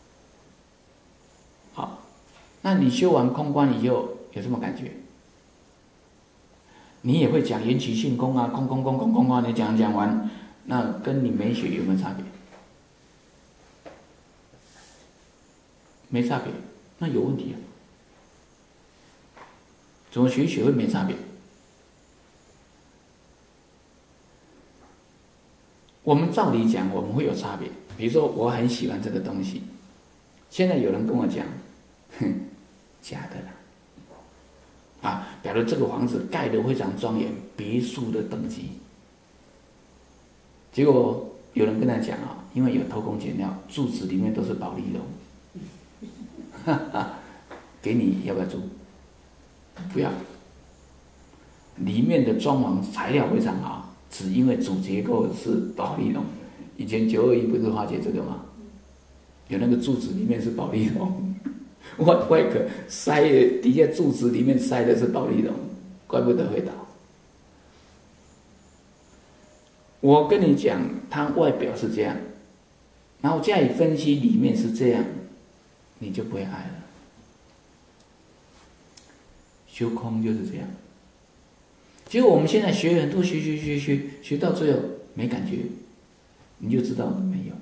好，那你修完空观以后有什么感觉？你也会讲缘起性空啊，空啊，你讲完，那跟你没学有没有差别？没差别，那有问题啊？怎么学会没差别？我们照理讲，我们会有差别。比如说，我很喜欢这个东西，现在有人跟我讲，假的啦，啊，比如这个房子盖得非常庄严，别墅的等级。结果有人跟他讲啊，因为有偷工减料，柱子里面都是保丽龙，给你要不要住？ 不要。里面的装潢材料非常好，只因为主结构是保丽龙。以前921不是化解这个吗？有那个柱子里面是保丽龙，外壳塞的底下柱子里面塞的是保丽龙，怪不得会倒。我跟你讲，它外表是这样，然后加以分析，里面是这样，你就不会爱了。修空就是这样。结果我们现在学很多，学到最后没感觉，你就知道没有。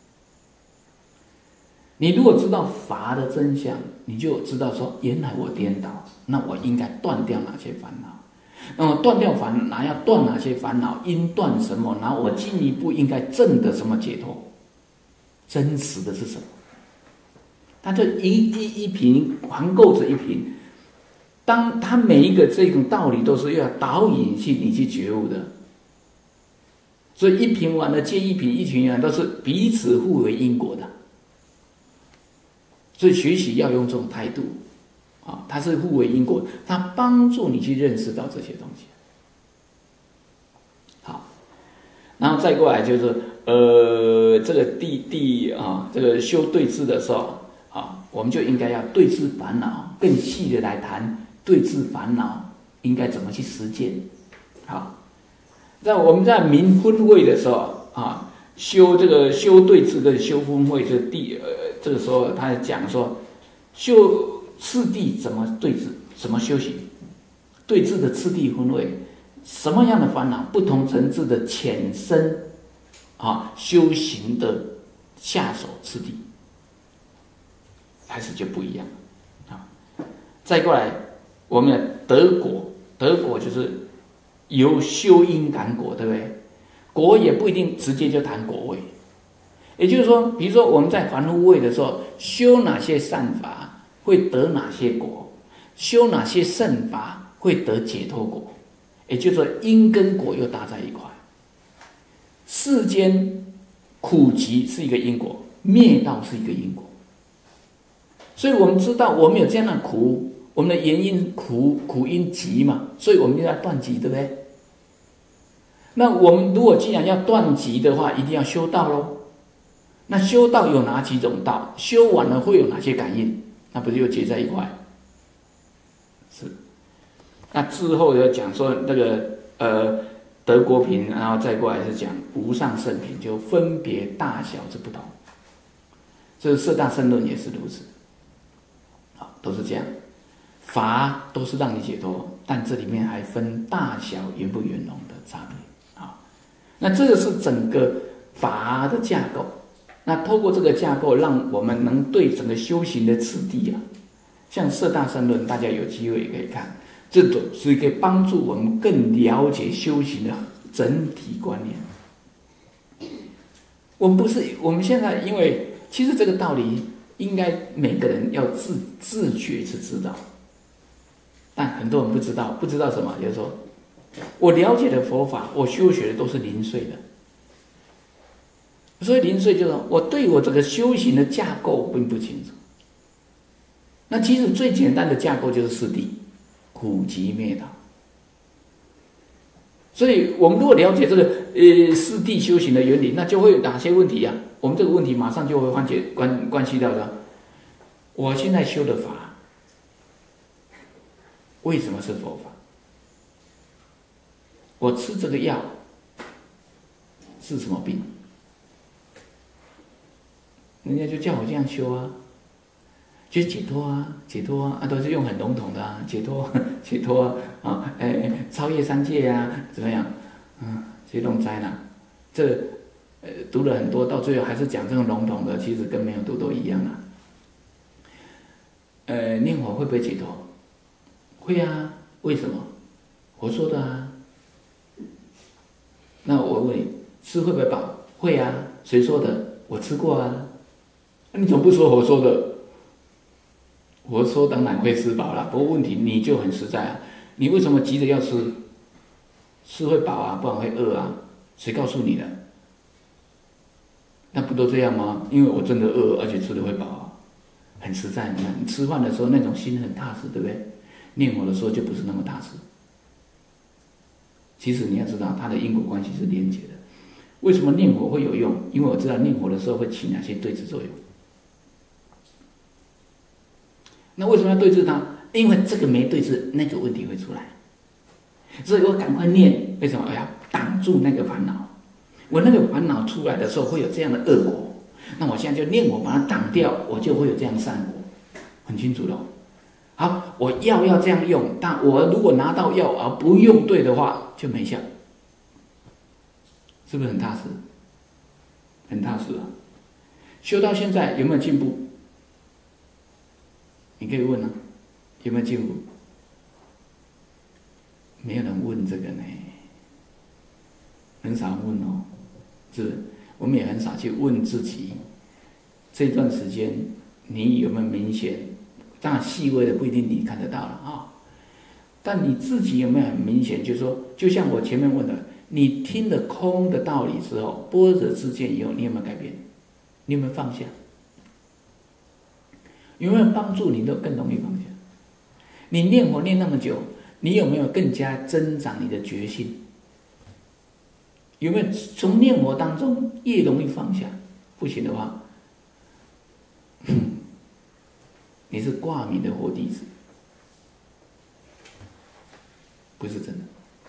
你如果知道法的真相，你就知道说，原来我颠倒，那我应该断掉哪些烦恼。那么断掉烦恼，要断哪些烦恼？应断什么？然后我进一步应该证的什么解脱？真实的是什么？它就一瓶环构着一瓶。当它每一个这种道理都是要导引你去觉悟的，所以一瓶完了接一瓶，一瓶完都是彼此互为因果的。所以学习要用这种态度。它是互为因果，它帮助你去认识到这些东西。好，然后再过来就是这个这个修对治的时候我们就应该要对治烦恼，更细的来谈对治烦恼应该怎么去实践。好，在我们在明分位的时候修对治跟修分位这个时候他讲说修。次第怎么对治？怎么修行？对治的次第分位，什么样的烦恼，不同层次的浅深修行的下手次第，还是就不一样再过来，我们的得果，得果就是由修因感果，对不对？果也不一定直接就谈果位，也就是说，比如说我们在凡夫位的时候，修哪些善法？会得哪些果？修哪些圣法会得解脱果？也就是说，因跟果又搭在一块。世间苦集是一个因果，灭道是一个因果。所以我们知道我们有这样的苦，我们的原因苦因集嘛，所以我们就要断集，对不对？那我们如果既然要断集的话，一定要修道咯。那修道有哪几种道？修完了会有哪些感应？那不是又结在一块？是。那之后要讲说那个德国品，然后再过来是讲无上圣品，就分别大小之不同。这四大圣论也是如此，都是这样。法都是让你解脱，但这里面还分大小圆不圆融的差别那这个是整个法的架构。那透过这个架构，让我们能对整个修行的次第像四大圣论，大家有机会也可以看，这种是可以帮助我们更了解修行的整体观念。我们现在因为其实这个道理应该每个人要自觉去知道，但很多人不知道什么，就是说我了解的佛法，我修学的都是零碎的。所以零碎就是我对我这个修行的架构并不清楚。那其实最简单的架构就是四谛，苦集灭道。所以我们如果了解这个四谛修行的原理，那就会有哪些问题我们这个问题马上就会关系到的。我现在修的法，为什么是佛法？我吃这个药是什么病？人家就叫我这样修就是解脱都是用很笼统的解脱超越三界怎么样？这种灾难，这读了很多，到最后还是讲这种笼统的，其实跟没有读都一样念佛会不会解脱？会为什么？佛说的那我问你，吃会不会饱？会谁说的？我吃过你怎么不说佛说的？佛说当然会吃饱了，不过问题你就很实在你为什么急着要吃？吃会饱不然会饿谁告诉你的？那不都这样吗？因为我真的饿，而且吃的会饱很实在。你看你吃饭的时候那种心很踏实，对不对？ 念佛的时候就不是那么踏实。其实你要知道，它的因果关系是连结的。为什么念佛会有用？因为我知道念佛的时候会起哪些对治作用。那为什么要对治它？因为这个没对治，那个问题会出来。所以我赶快念，为什么？我要挡住那个烦恼。我那个烦恼出来的时候会有这样的恶果，那我现在就念我把它挡掉，我就会有这样的善果，很清楚咯。好，我药要这样用，但我如果拿到药而不用对的话，就没效，是不是很踏实？很踏实啊！修到现在有没有进步？你可以问啊，有没有进步？没有人问这个呢，很少问哦，是不是？我们也很少去问自己，这段时间你有没有明显？当然细微的不一定你看得到了啊，但你自己有没有很明显？就是说，就像我前面问的，你听了空的道理之后，般若知见以后，你有没有改变？你有没有放下？有没有帮助你都更容易放下？你念佛念那么久，你有没有更加增长你的决心？有没有从念佛当中越容易放下？不行的话，你是挂名的活弟子，不是真的。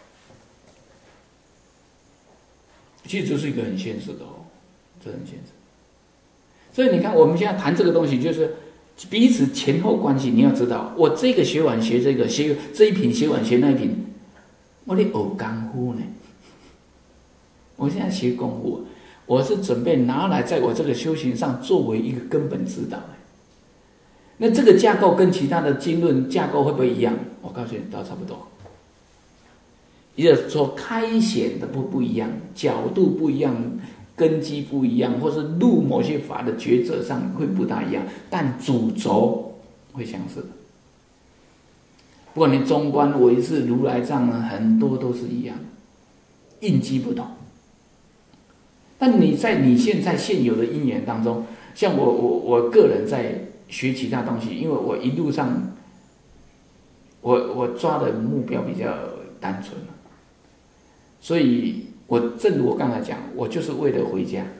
其实这是一个很现实的哦，这很现实。所以你看，我们现在谈这个东西，就是彼此前后关系。你要知道，我这个学完学这个，学这一品学完学那一品，我得学功夫呢。我现在学功夫，我是准备拿来在我这个修行上作为一个根本指导。那这个架构跟其他的经论架构会不会一样？我告诉你，都差不多。也就是说，开显的不一样，角度不一样，根基不一样，或是入某些法的抉择上会不大一样，但主轴会相似的。不管你中观、唯识、如来藏呢，很多都是一样，印基不同。但你在你现在现有的因缘当中，像我个人在学其他东西，因为我一路上我抓的目标比较单纯，所以正如我刚才讲，我就是为了回家，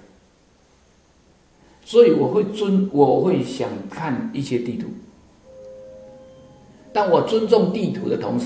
所以我会想看一些地图，但我尊重地图的同时，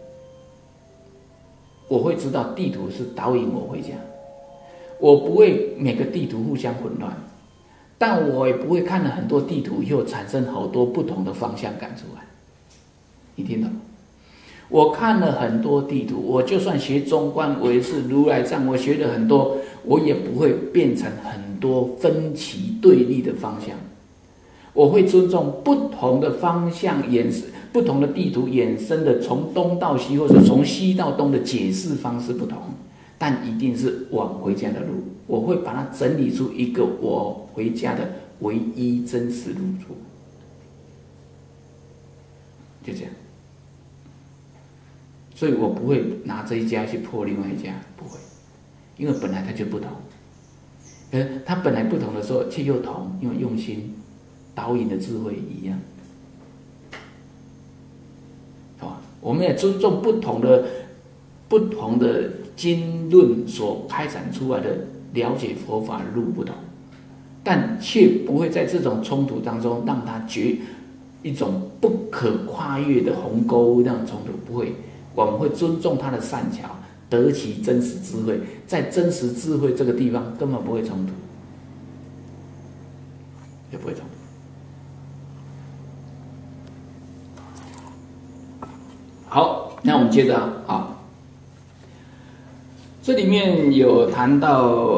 我会知道地图是导引我回家。我不会每个地图互相混乱，但我也不会看了很多地图以后产生好多不同的方向感出来。你听懂？我看了很多地图，我就算学中观、唯识、如来藏，我学了很多，我也不会变成很多分歧对立的方向。我会尊重不同的方向不同的地图衍生的从东到西或者从西到东的解释方式不同。但一定是往回家的路，我会把它整理出一个我回家的唯一真实路途，就这样。所以我不会拿这一家去破另外一家，不会，因为本来它就不同。它本来不同的时候却又同，因为用心导引的智慧一样，好吧？我们也尊重不同的经论所开展出来的了解佛法的路不同，但却不会在这种冲突当中让它一种不可跨越的鸿沟那种冲突，不会。我们会尊重他的善巧，得其真实智慧，在真实智慧这个地方根本不会冲突，也不会冲突。好，那我们接着啊。这里面有谈到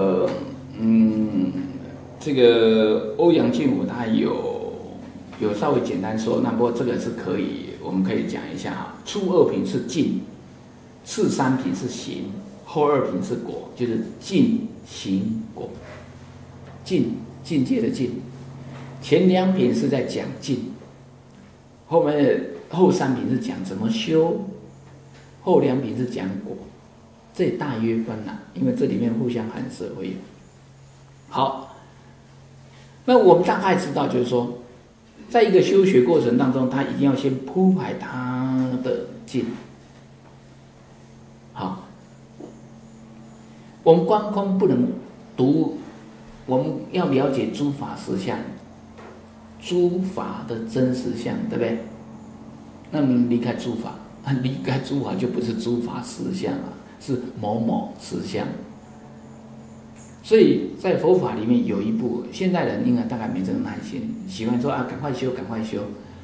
这个欧阳靖武他有稍微简单说，那不过这个是我们可以讲一下哈。初二品是境，次三品是行，后二品是果，就是境行果。境界的境，前两品是在讲境，后三品是讲怎么修，后两品是讲果。这大约分了，因为这里面互相含摄会有。好，那我们大概知道，就是说， 在一个修学过程当中，他一定要先铺排他的境。好，我们观空不能读，我们要了解诸法实相，诸法的真实相，对不对？那么离开诸法，离开诸法就不是诸法实相了，是某某实相。所以在佛法里面有一部，现在人应该大概没这个耐心，喜欢说啊，赶快修，赶快修。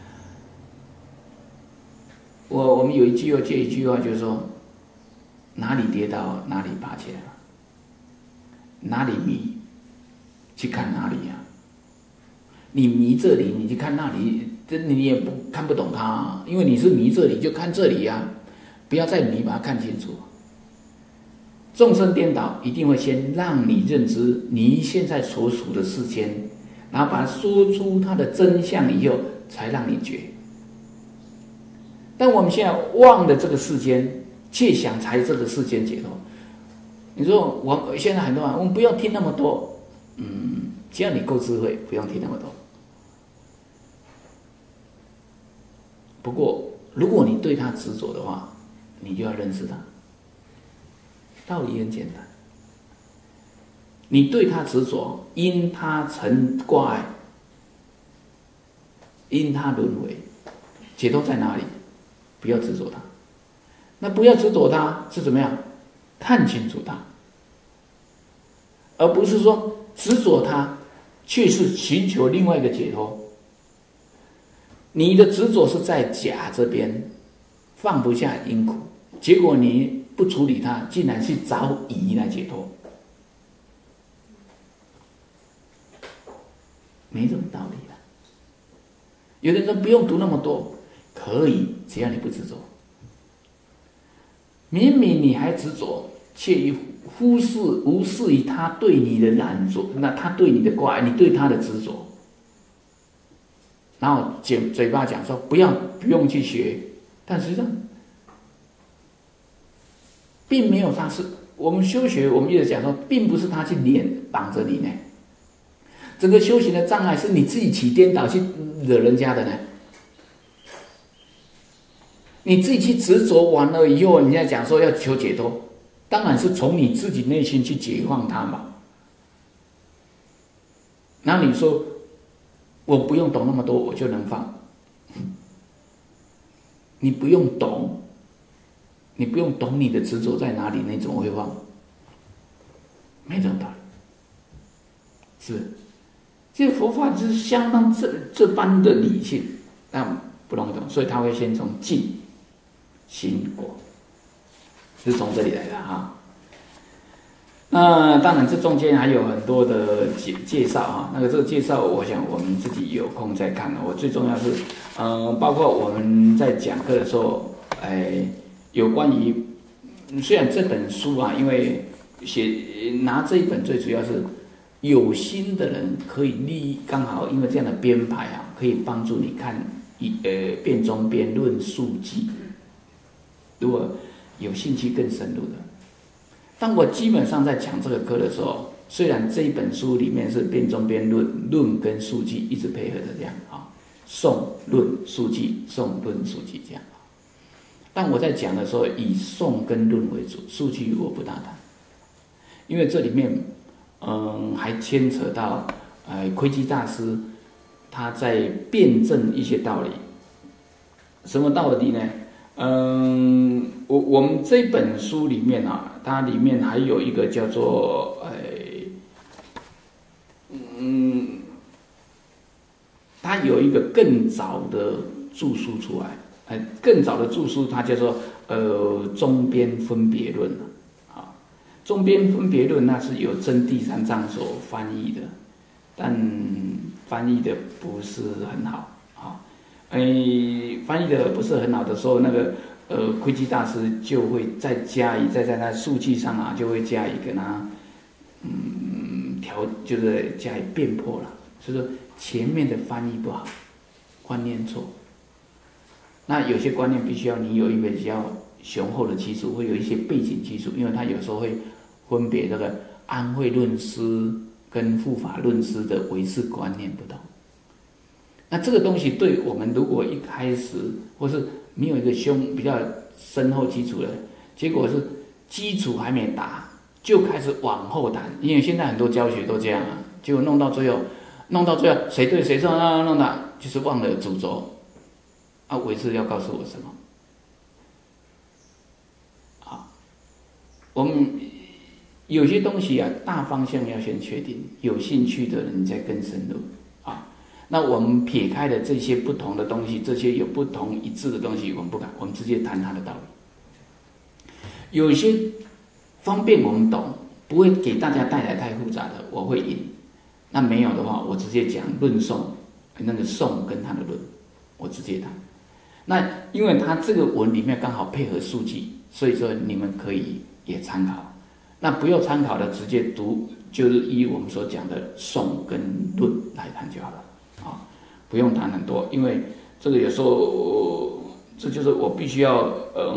我们有一句又接一句话，就是说，哪里跌倒哪里爬起来，哪里迷，去看哪里呀、你迷这里，你去看那里，你也看不懂它，因为你是迷这里，就看这里呀、不要再迷，把它看清楚。众生颠倒，一定会先让你认知你现在所处的世间，然后把它说出它的真相以后，才让你觉。但我们现在忘了这个世间，却想才这个世间解脱。你说我现在很多人，我们不要听那么多，只要你够智慧，不用听那么多。不过，如果你对他执着的话，你就要认识他。道理很简单，你对他执着，因他成挂碍，因他轮回，解脱在哪里？不要执着他。那不要执着他是怎么样？看清楚他，而不是说执着他，却是寻求另外一个解脱。你的执着是在甲这边，放不下因苦，结果你不处理它，竟然去找乙来解脱，没这种道理的。有的人说不用读那么多，可以，只要你不执着。明明你还执着，却无视于他对你的染着，那他对你的挂碍，你对他的执着，然后嘴巴讲说不用去学，但实际上并没有他是我们修学，我们一直讲说，并不是他去绑着你呢。整个修行的障碍是你自己起颠倒去惹人家的呢。你自己去执着完了以后，人家讲说要求解脱，当然是从你自己内心去解放它嘛。然后你说我不用懂那么多，我就能放，你不用懂。你不用懂你的执着在哪里，你怎么会放？没这种道理，是不是？这个佛法就是相当这般的理性，但不容易懂，所以他会先从静、心、果，是从这里来的哈。那当然，这中间还有很多的介绍啊。那个这个介绍，我想我们自己有空再看。我最重要是，包括我们在讲课的时候，有关于虽然这本书啊，因为拿这一本最主要是有心的人可以刚好因为这样的编排啊，可以帮助你看辩中辩论述记。如果有兴趣更深入的，但我基本上在讲这个课的时候，虽然这一本书里面是辩中辩论跟述记一直配合的这样啊，诵论述记，诵论述记这样。但我在讲的时候，以诵跟论为主，述记我不大谈，因为这里面，还牵扯到，窥基大师他在辩证一些道理。什么道理呢？我们这本书里面啊，它里面还有一个叫做，它有一个更早的著书出来。更早的著书，它叫做中边分别论啊。中边分别论那是由真第三藏所翻译的，但翻译的不是很好啊。翻译的不是很好的时候，那个窥基大师就会再加以在他述记上啊，就会加以跟他就是加以辩破了，所以说前面的翻译不好，观念错。那有些观念必须要你有一个比较雄厚的基础，会有一些背景基础，因为他有时候会分别这个安慧论师跟护法论师的唯识观念不同。 那这个东西对我们如果一开始或是没有一个比较深厚基础的，结果是基础还没打就开始往后谈，因为现在很多教学都这样啊，结果弄到最后谁对谁错弄到就是忘了主轴啊，唯识要告诉我什么？啊，我们有些东西啊，大方向要先确定，有兴趣的人再更深入啊。那我们撇开的这些不同的东西，这些有不同一致的东西，我们不敢，我们直接谈它的道理。有些方便我们懂，不会给大家带来太复杂的，我会引。那没有的话，我直接讲论颂，那个颂跟他的论，我直接谈。那因为他这个文里面刚好配合数据，所以说你们可以也参考。那不用参考的，直接读，就是依我们所讲的颂跟论来谈就好了啊，不用谈很多，因为这个有时候这就是我必须要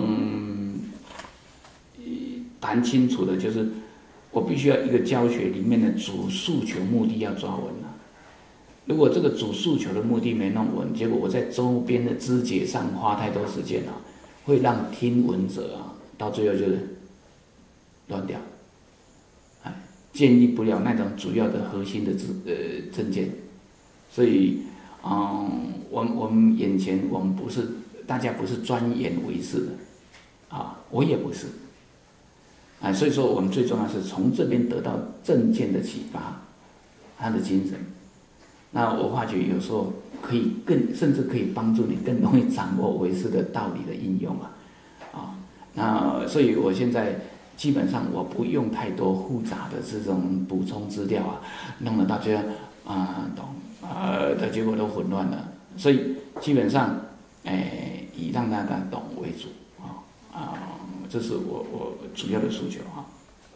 谈清楚的，就是我必须要一个教学里面的主诉求目的要抓稳了。如果这个主诉求的目的没弄稳，结果我在周边的枝节上花太多时间了，会让听闻者啊到最后就是乱掉。建立不了那种主要的核心的证件，所以，我们眼前我们不是大家不是专研唯识的，啊，我也不是，啊，所以说我们最重要是从这边得到证件的启发，他的精神，那我发觉有时候可以甚至可以帮助你更容易掌握唯识的道理的应用啊，那所以我现在。基本上我不用太多复杂的这种补充资料啊，弄得大家懂的结果都混乱了，所以基本上以让大家懂为主这是我主要的诉求啊。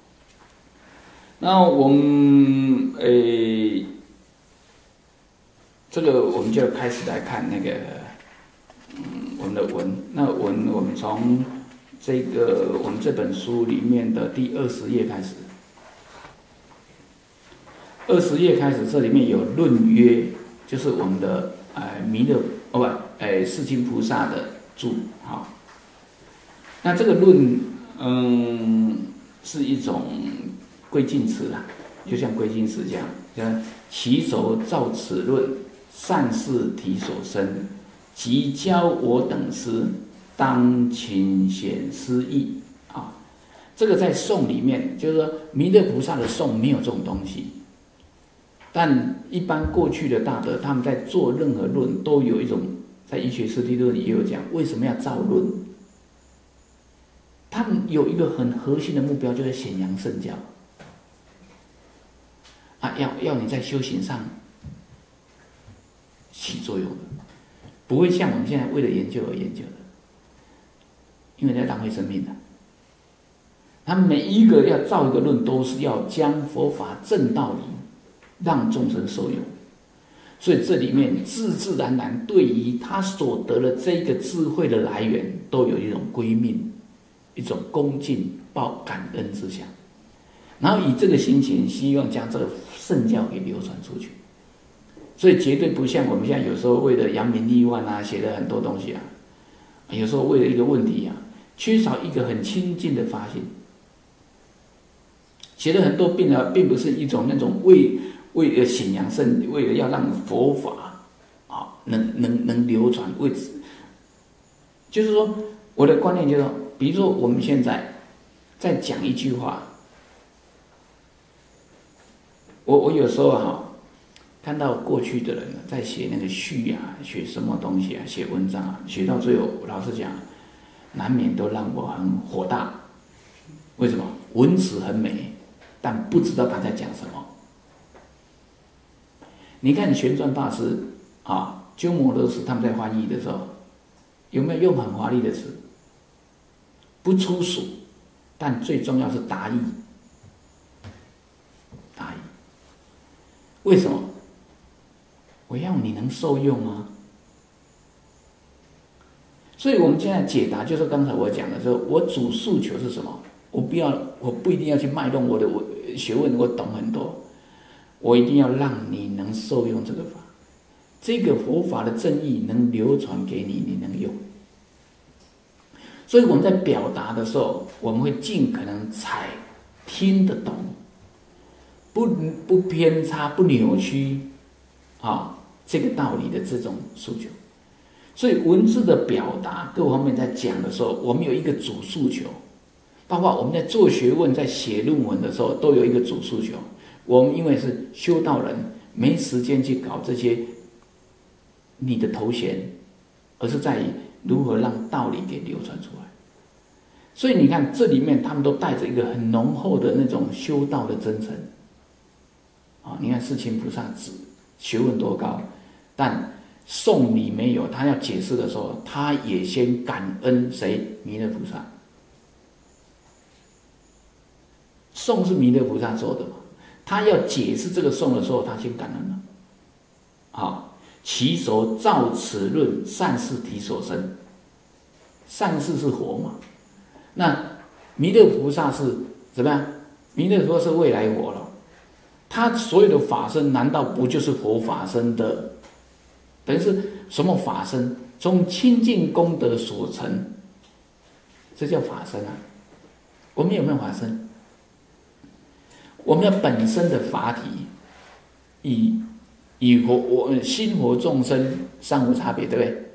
那我们这个我们就开始来看那个我们的文，那文我们从。这个我们这本书里面的第20页开始，20页开始，这里面有论约，就是我们的弥勒世亲菩萨的注哈。那这个论是一种归尽词啦，就像归尽词这样，叫其手造此论，善事体所生，即教我等师。当勤显思义啊，这个在颂里面，就是说弥勒菩萨的颂没有这种东西，但一般过去的大德他们在做任何论都有一种，在医学实地论也有讲为什么要造论，他们有一个很核心的目标，就是显扬圣教啊，要你在修行上起作用的，不会像我们现在为了研究而研究的。因为在浪费生命的，他每一个要造一个论，都是要将佛法正道理让众生受用，所以这里面自自然然对于他所得的这个智慧的来源，都有一种归命，一种恭敬报感恩之想，然后以这个心情，希望将这个圣教给流传出去，所以绝对不像我们现在有时候为了扬名立万啊，写了很多东西啊，有时候为了一个问题啊。缺少一个很亲近的发心，写了很多并不是一种那种为了显扬圣，为了要让佛法能流传，就是说我的观念就是说，比如说我们现在在讲一句话，我有时候看到过去的人在写那个序啊，写什么东西啊，写文章啊，写到最后，老实讲。难免都让我很火大，为什么？文词很美，但不知道他在讲什么。你看玄奘大师鸠摩罗什他们在翻译的时候，有没有用很华丽的词？不粗俗，但最重要是达意。达意，为什么？我要你能受用啊。所以我们现在解答就是刚才我讲的，说我主诉求是什么？我不一定要去卖弄我的学问，我懂很多，我一定要让你能受用这个法。 这个佛法的正义能流传给你，你能用。所以我们在表达的时候，我们会尽可能采听得懂，不偏差，不扭曲这个道理的这种诉求。所以文字的表达各方面在讲的时候，我们有一个主诉求，包括我们在做学问、在写论文的时候，都有一个主诉求。我们因为是修道人，没时间去搞这些你的头衔，而是在于如何让道理给流传出来。所以你看，这里面他们都带着一个很浓厚的那种修道的真诚。你看世亲菩萨学问多高，但颂礼没有，他要解释的时候，他也先感恩谁？弥勒菩萨。颂是弥勒菩萨做的嘛，他要解释这个颂的时候，他先感恩了。其手造此论，善事体所生。善事是佛嘛，那弥勒菩萨是怎么样？弥勒菩萨是未来佛了，他所有的法身难道不就是佛法身的？等于是什么法身？从清净功德所成，这叫法身啊。我们有没有法身？我们的本身的法体，以心佛众生尚无差别，对不对？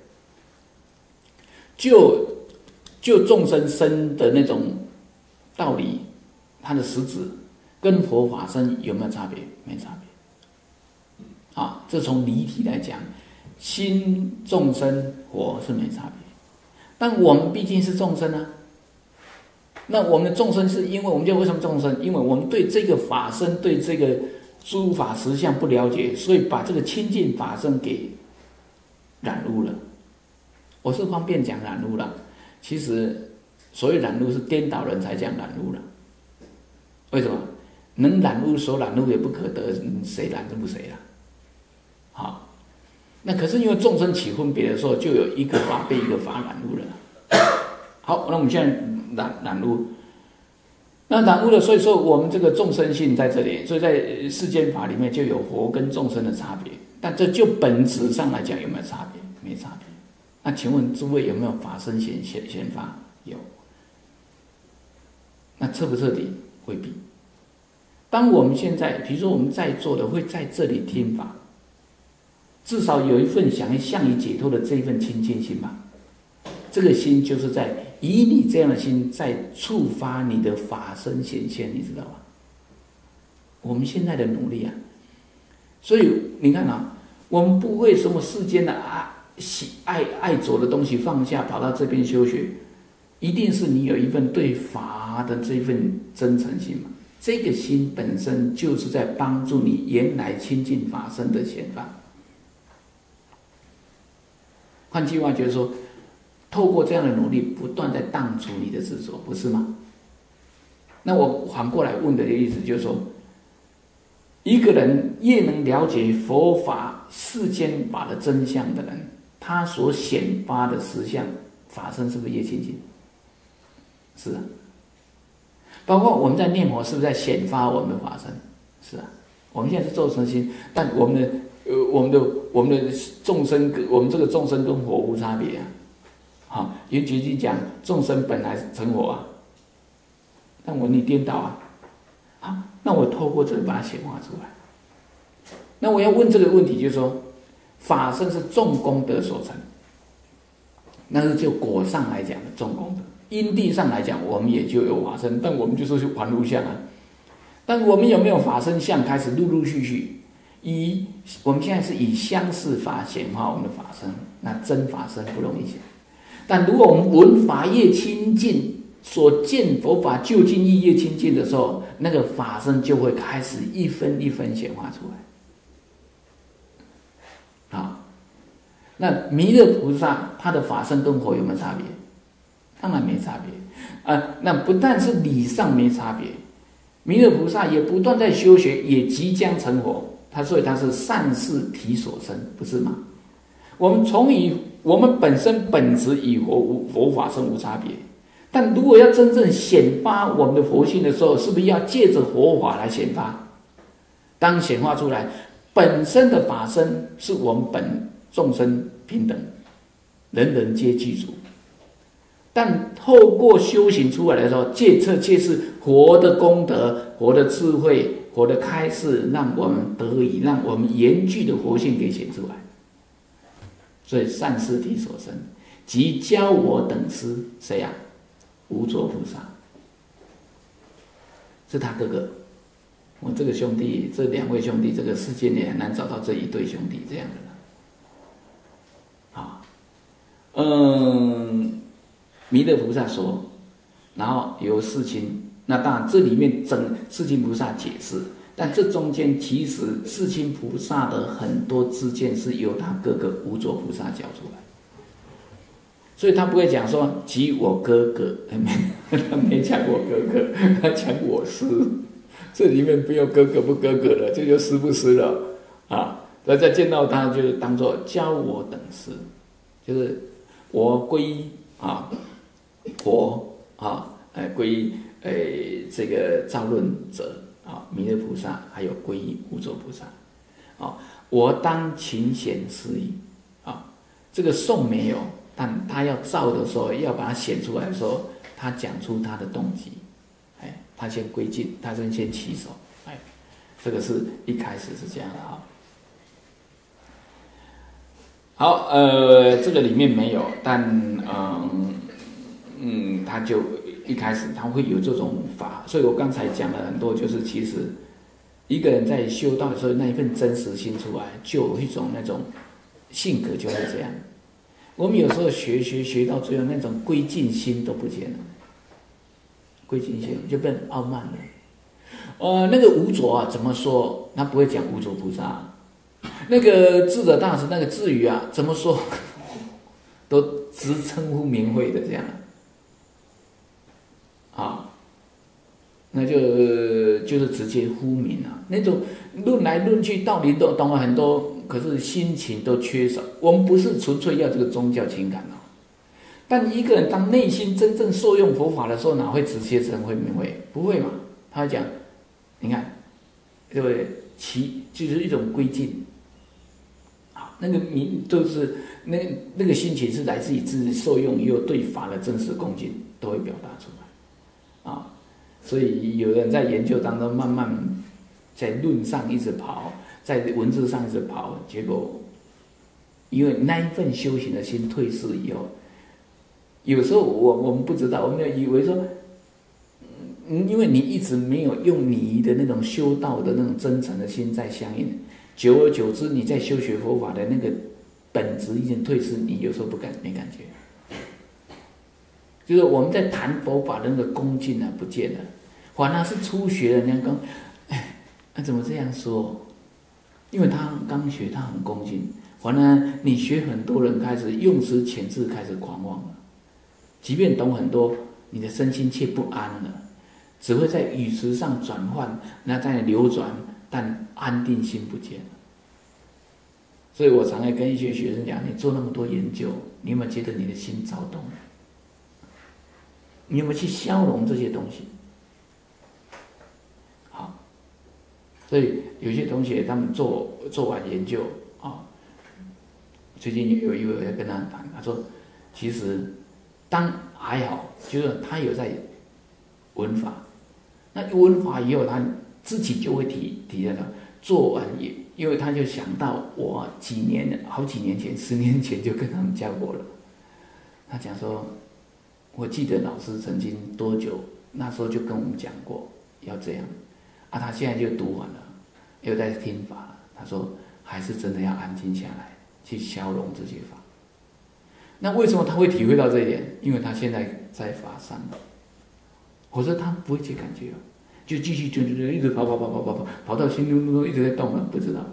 就众生生的那种道理，它的实质跟佛法身有没有差别？没差别。这从离体来讲，心众生佛是没差别，但我们毕竟是众生啊。那我们的众生是因为我们为什么众生？因为我们对这个法身、对这个诸法实相不了解，所以把这个清净法身给染污了。我是方便讲染污了，其实所谓染污是颠倒人才讲染污了。为什么？能染污所染污也不可得，谁染污谁了？好，那可是因为众生起分别的时候，就有一个法被一个法染污了。好，那我们现在染污，那染污了，所以说我们这个众生性在这里，所以在世间法里面就有佛跟众生的差别，但这就本质上来讲有没有差别？没差别。那请问诸位有没有法身显法？有。那彻不彻底？未必。当我们现在，比如说我们在座的会在这里听法，至少有一份想向你解脱的这一份清净心吧。这个心就是在以你这样的心在触发你的法身显现，你知道吗？我们现在的努力啊，所以你看我们不会什么世间的爱走的东西放下，跑到这边修学，一定是你有一份对法的这份真诚心嘛。这个心本身就是在帮助你原来亲近法身的显法。换句话就是说，透过这样的努力，不断在荡除你的执着，不是吗？那我反过来问的意思就是说，一个人越能了解佛法世间法的真相的人，他所显发的实相法身是不是越清净？是啊。包括我们在念佛，是不是在显发我们的法身？是啊。我们现在是众生心，但我们的众生，我们这个众生跟佛无差别啊。尤其是讲众生本来成佛啊，但你颠倒啊。好，那我透过这个把它显化出来。那我要问这个问题，就是说，法身是众功德所成，那是就果上来讲的众功德。因地上来讲，我们也就有法身，但我们就是去还如相啊。但我们有没有法身相？开始陆陆续续，我们现在是以相似法显化我们的法身，那真法身不容易显。但如果我们闻法越亲近，所见佛法究竟义越亲近的时候，那个法身就会开始一分一分显化出来。好，那弥勒菩萨他的法身跟佛有没有差别？当然没差别。那不但是理上没差别，弥勒菩萨也不断在修学，也即将成佛。所以他是善事体所生，不是吗？我们本身本质与佛法身无差别，但如果要真正显发我们的佛性的时候，是不是要借着佛法来显发？当显化出来， 本身的法身是我们本众生平等，人人皆具足。但透过修行出来的时候，这却是活的功德、活的智慧、活的开示，让我们得以让我们严具的活性给显出来。所以善师体所生，即教我等师，谁呀？无着菩萨，是他哥哥。我这个兄弟，这两位兄弟，这个世界里很难找到这一对兄弟这样的了。弥勒菩萨说，然后有世亲，那当然这里面整世亲菩萨解释，但这中间其实世亲菩萨的很多知见是由他哥哥无着菩萨教出来，所以他不会讲说即我哥哥，他没讲我哥哥，他讲我师，这里面没有哥哥不哥哥了，这就师不师了啊。那再见到他就当作教我等师，就是我皈依啊。佛啊，皈依这个造论者啊，弥勒菩萨，还有皈依无着菩萨啊。我当勤显示意啊，这个颂没有，但他要造的时候，要把它显出来的时候，他讲出他的动机，他先归敬，他先起手，这个是一开始是这样的啊。好，这个里面没有，但他就一开始他会有这种法，所以我刚才讲了很多，就是其实一个人在修道的时候，那一份真实心出来，就有一种那种性格就会这样。我们有时候学到最后，那种归敬心都不见了，归敬心就变傲慢了。那个无着啊，怎么说？他不会讲无着菩萨。那个智者大师那个智语啊，怎么说？都直称呼名讳的这样。那就是直接呼名啊，那种论来论去，道理都懂了很多，可是心情都缺少。我们不是纯粹要这个宗教情感哦，但一个人当内心真正受用佛法的时候，哪会直接称呼名讳？不会嘛？他会讲，你看，对不对？就是一种归敬，那个名都是那个心情是来自于自己受用，也有对法的真实恭敬，都会表达出来啊。所以有人在研究当中，慢慢在论上一直跑，在文字上一直跑，结果因为那一份修行的心退逝以后，有时候我们不知道，我们要以为说，因为你一直没有用你的那种修道的那种真诚的心在相应，久而久之，你在修学佛法的那个本质已经退逝，你有时候没感觉。就是我们在谈佛法的那个恭敬啊，不见了，反而是初学的人家讲，怎么这样说？因为他刚学，他很恭敬，反而你学很多人开始用词遣字开始狂妄了，即便懂很多，你的身心却不安了，只会在语词上转换，那在流转，但安定心不见了。所以我常爱跟一些学生讲，你做那么多研究，你有没有觉得你的心躁动？你有没有去消融这些东西？好，所以有些同学他们做完研究啊，最近有一位在跟他谈，他说，其实当还好，就是他有在闻法，那闻法以后，他自己就会体验到，做完也，因为他就想到我好几年前，10年前就跟他们教过了，他讲说。我记得老师曾经多久，那时候就跟我们讲过要这样，他现在就读完了，又在听法了。他说还是真的要安静下来，去消融这些法。那为什么他会体会到这一点？因为他现在在法上，否则他不会去感觉，就继续就一直跑到心中一直在动了，不知道，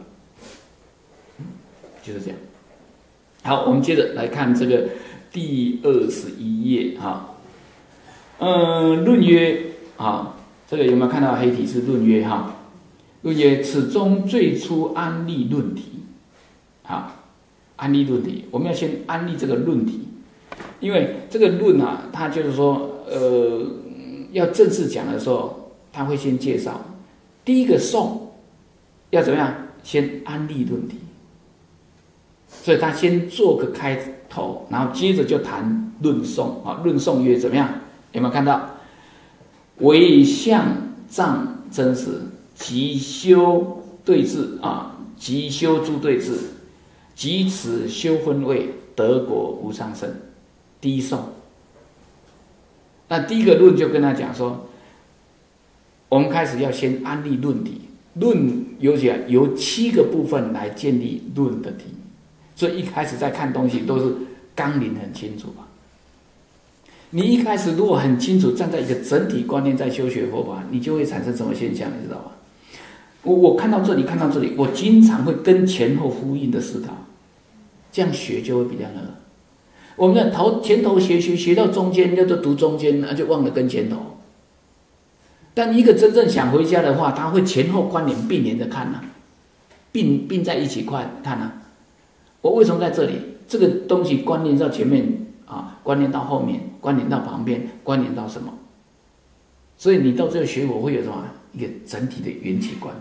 就是这样。好，我们接着来看这个。第21页哈，论曰啊，这个有没有看到黑体是论曰哈？论曰此中最初安立论题，好，安立论题，我们要先安立这个论题，因为这个论啊，它就是说，要正式讲的时候，他会先介绍，第一个颂要怎么样？ 先安立论题，所以他先做个开头，然后接着就谈论颂啊。论颂曰怎么样？有没有看到？唯相藏真实，即修对治啊，即修诸对治，即此修分位，得果无上胜。第一颂。那第一个论就跟他讲说，我们开始要先安立论题，论由7个部分来建立论的题，所以一开始在看东西都是纲领很清楚吧。你一开始如果很清楚站在一个整体观念在修学佛法，你就会产生什么现象，你知道吗？我看到这里，看到这里，我经常会跟前后呼应的思考，这样学就会比较那个。我们的前头学到中间，就读中间，那就忘了跟前头。但一个真正想回家的话，他会前后关联并联的看啊，并在一起看啊。我为什么在这里？这个东西关联到前面啊，关联到后面，关联到旁边，关联到什么？所以你到最后学，我会有什么一个整体的缘起观。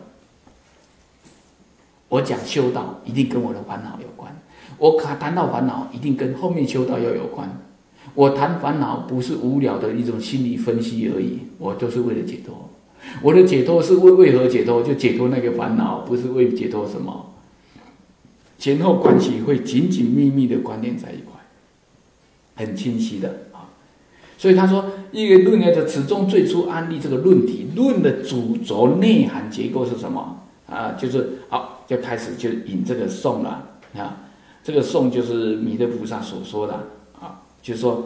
我讲修道，一定跟我的烦恼有关。我谈到烦恼，一定跟后面修道要有关。我谈烦恼不是无聊的一种心理分析而已，我都是为了解脱。我的解脱是为何解脱？就解脱那个烦恼，不是为解脱什么。前后关系会紧紧密密的关联在一块，很清晰的啊。所以他说，一个论呢，此中最初安立这个论题，论的主轴内涵结构是什么啊？就是好，就开始就引这个颂了啊。这个颂就是弥勒菩萨所说的啊，就是说，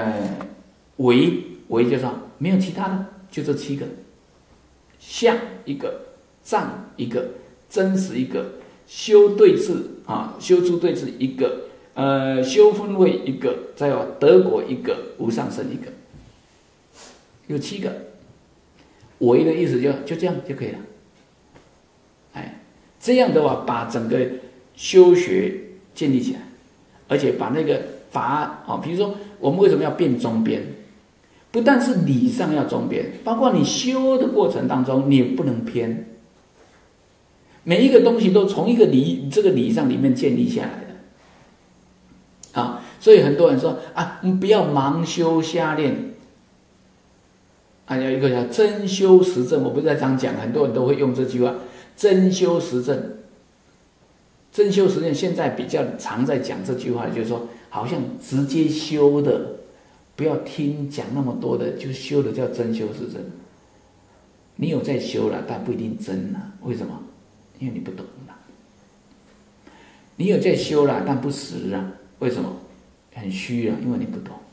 唯就是说没有其他的，就这7个：相一个，藏一个，真实一个，修对治啊，修诸对治一个，修分位一个，再有得果一个，无上胜一个，有7个。唯的意思就这样就可以了。这样的话，把整个修学建立起来，而且把那个法比如说我们为什么要变中边？不但是理上要中边，包括你修的过程当中，你也不能偏。每一个东西都从一个这个理上里面建立下来的啊。所以很多人说啊，你不要盲修瞎练啊，有一个叫真修实证，我不是在常讲，很多人都会用这句话，真修实证。真修实证现在比较常在讲这句话，就是说，好像直接修的，不要听讲那么多的，就修的叫真修实证。你有在修了，但不一定真了。为什么？因为你不懂了。你有在修了，但不实啊。为什么？很虚啊，因为你不懂。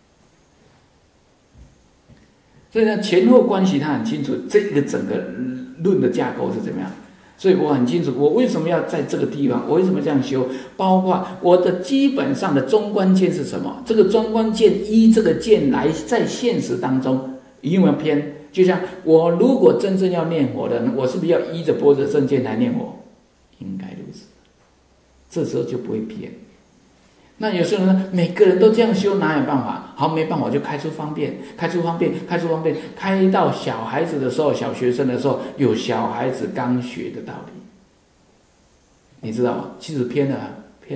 所以呢，前后关系他很清楚，这个整个论的架构是怎么样。所以我很清楚，我为什么要在这个地方，我为什么这样修，包括我的基本上的中观见是什么。这个中观见依这个见来在现实当中有没有偏？就像我如果真正要念佛的，我是不是要依着般若正见来念佛？应该如此，这时候就不会偏。那有时候呢，每个人都这样修，哪有办法？好，没办法，我就开出方便，开到小孩子的时候，小学生的时候，有小孩子刚学的道理，你知道吗？其实偏了，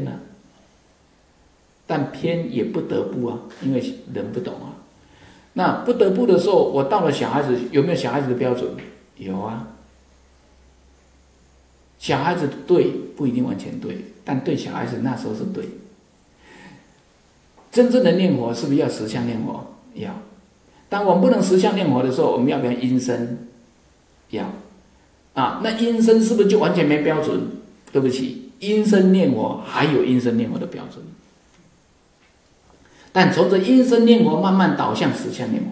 但偏也不得不啊，因为人不懂啊。那不得不的时候，我到了小孩子，有没有小孩子的标准？有啊。小孩子对不一定完全对，但对小孩子那时候是对。真正的念佛是不是要实相念佛？要。当我们不能实相念佛的时候，我们要不要阴身？要。啊，那阴身是不是就完全没标准？对不起，阴身念佛还有阴身念佛的标准。但从这阴身念佛慢慢导向实相念佛。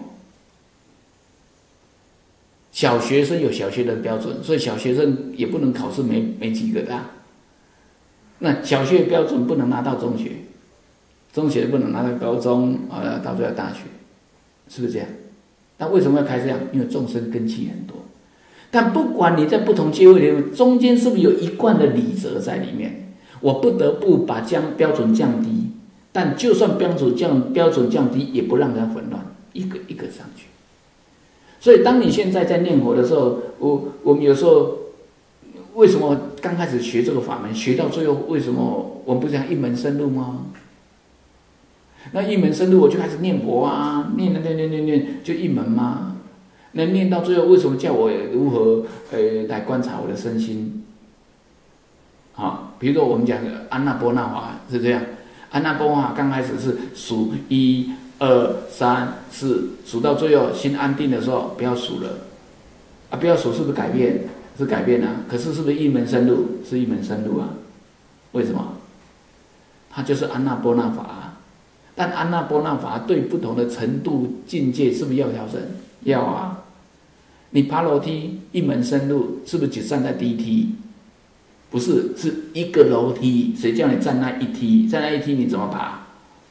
小学生有小学的标准，所以小学生也不能考试没几个的啊。那小学的标准不能拿到中学。中学不能拿到高中，到最后大学，是不是这样？那为什么要开这样？因为众生根器很多。但不管你在不同阶位里面，中间是不是有一贯的理则在里面？我不得不把标准降低，但就算标准降低，也不让它混乱，一个一个上去。所以，当你现在在念佛的时候，我们有时候为什么刚开始学这个法门，学到最后，为什么我们不是讲一门深入吗？那一门深入，我就开始念佛啊，念，就一门嘛。那念到最后，为什么叫我如何来观察我的身心？好，比如说我们讲的安那波那法是这样，安那波那法刚开始是数1、2、3、4，数到最后心安定的时候，不要数了，啊，不要数是不是改变？是改变啊，可是是不是一门深入？是一门深入啊？为什么？它就是安那波那法啊。但安那波那法对不同的程度境界是不是要调整？要啊。你爬楼梯一门深入，是不是只站在第一梯？不是，是一个楼梯。谁叫你站那一梯？站那一梯你怎么爬？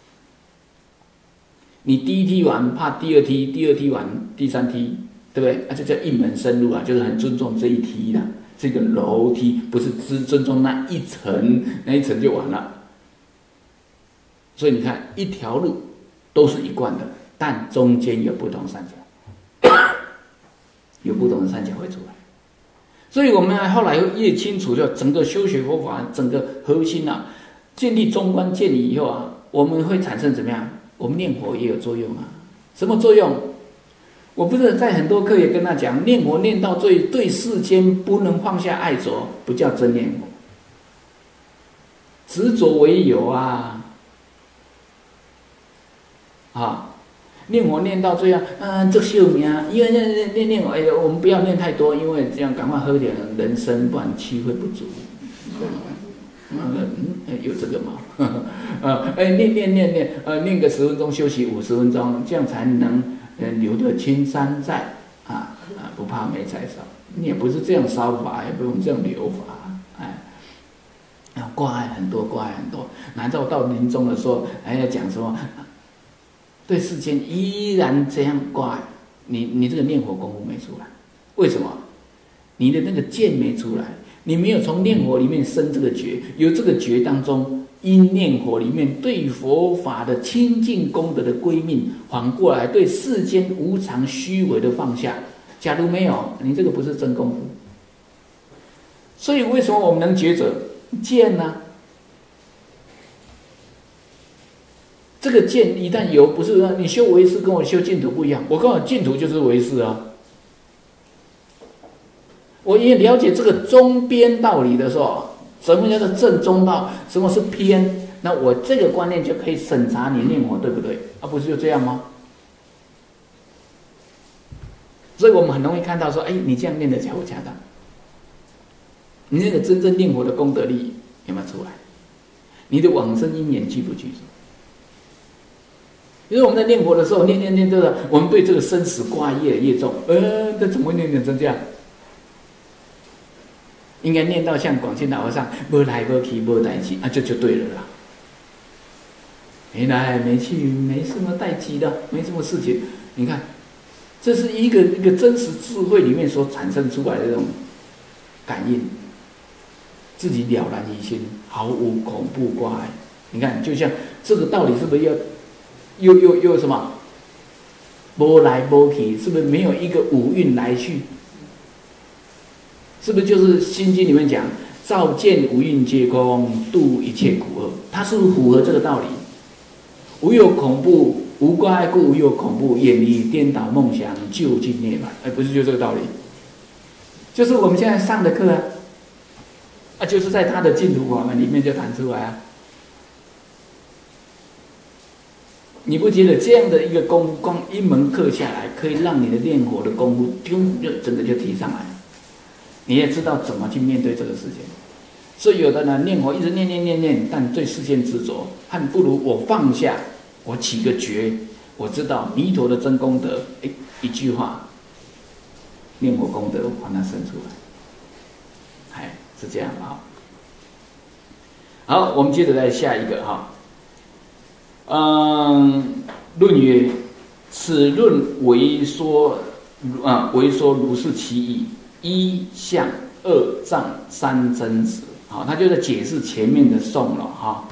你第一梯完怕第二梯，第二梯完第三梯，对不对？啊，这叫一门深入啊，就是很尊重这一梯的这个楼梯，不是只尊重那一层，那一层就完了。所以你看，一条路都是一贯的，但中间有不同三角，有不同的三角会出来。所以我们后来越清楚，就整个修学佛法，整个核心啊，建立中观建立以后啊，我们会产生怎么样？我们念佛也有作用啊。什么作用？我不是在很多课也跟他讲，念佛念到最对世间不能放下爱着，不叫真念佛，执着为有啊。啊，念佛念到最后，这寿命，因为念佛，我们不要念太多，因为这样赶快喝点人参，不然气会不足。有这个吗？念个10分钟，休息50分钟，这样才能留得青山在啊，不怕没柴烧。你也不是这样烧法，也不用这样留法，挂碍很多，挂碍很多。难道到临终的时候还要讲什么？对世间依然这样挂碍，你这个念佛功夫没出来，为什么？你的那个见没出来，你没有从念佛里面生这个觉，由这个觉当中，因念佛里面对佛法的清净功德的归命，反过来对世间无常虚伪的放下。假如没有，你这个不是真功夫。所以为什么我们能觉者见呢？这个见一旦有，不是说你修唯识跟我修净土不一样。我告诉你，净土就是唯识啊。我也了解这个中边道理的时候，什么叫做正中道，什么是偏，那我这个观念就可以审查你念佛对不对？啊，不是就这样吗？所以我们很容易看到说，你这样念的恰不恰当？你那个真正念佛的功德力有没有出来？你的往生因缘具不具足？比如我们在念佛的时候，念，对吧？我们对这个生死挂业业重，这怎么会念成这样？应该念到像广钦老和尚，没来没去没代志，就对了啦。没来没去，没什么代际的，没什么事情。你看，这是一个真实智慧里面所产生出来的这种感应，自己了然于心，毫无恐怖挂碍。你看，就像这个道理，是不是要？又什么？没来没去，是不是没有一个五蕴来去？是不是就是《心经》里面讲“照见五蕴皆空，度一切苦厄”？它是不是符合这个道理？无有恐怖，无挂碍故无有恐怖，远离颠倒梦想，究竟涅槃。不是就这个道理？就是我们现在上的课啊，就是在他的净土法门里面就谈出来啊。你不觉得这样的一个功夫，光一门课下来，可以让你的念佛的功夫就整个就提上来？你也知道怎么去面对这个世界。所以有的人念佛一直念，但对世间执着，还不如我放下，我起个觉，我知道弥陀的真功德，一句话，念佛功德把它生出来，是这样啊。好，我们接着再下一个哈。论曰：此论为说如是其意，一相二障三真实。好，他就在解释前面的颂了哈。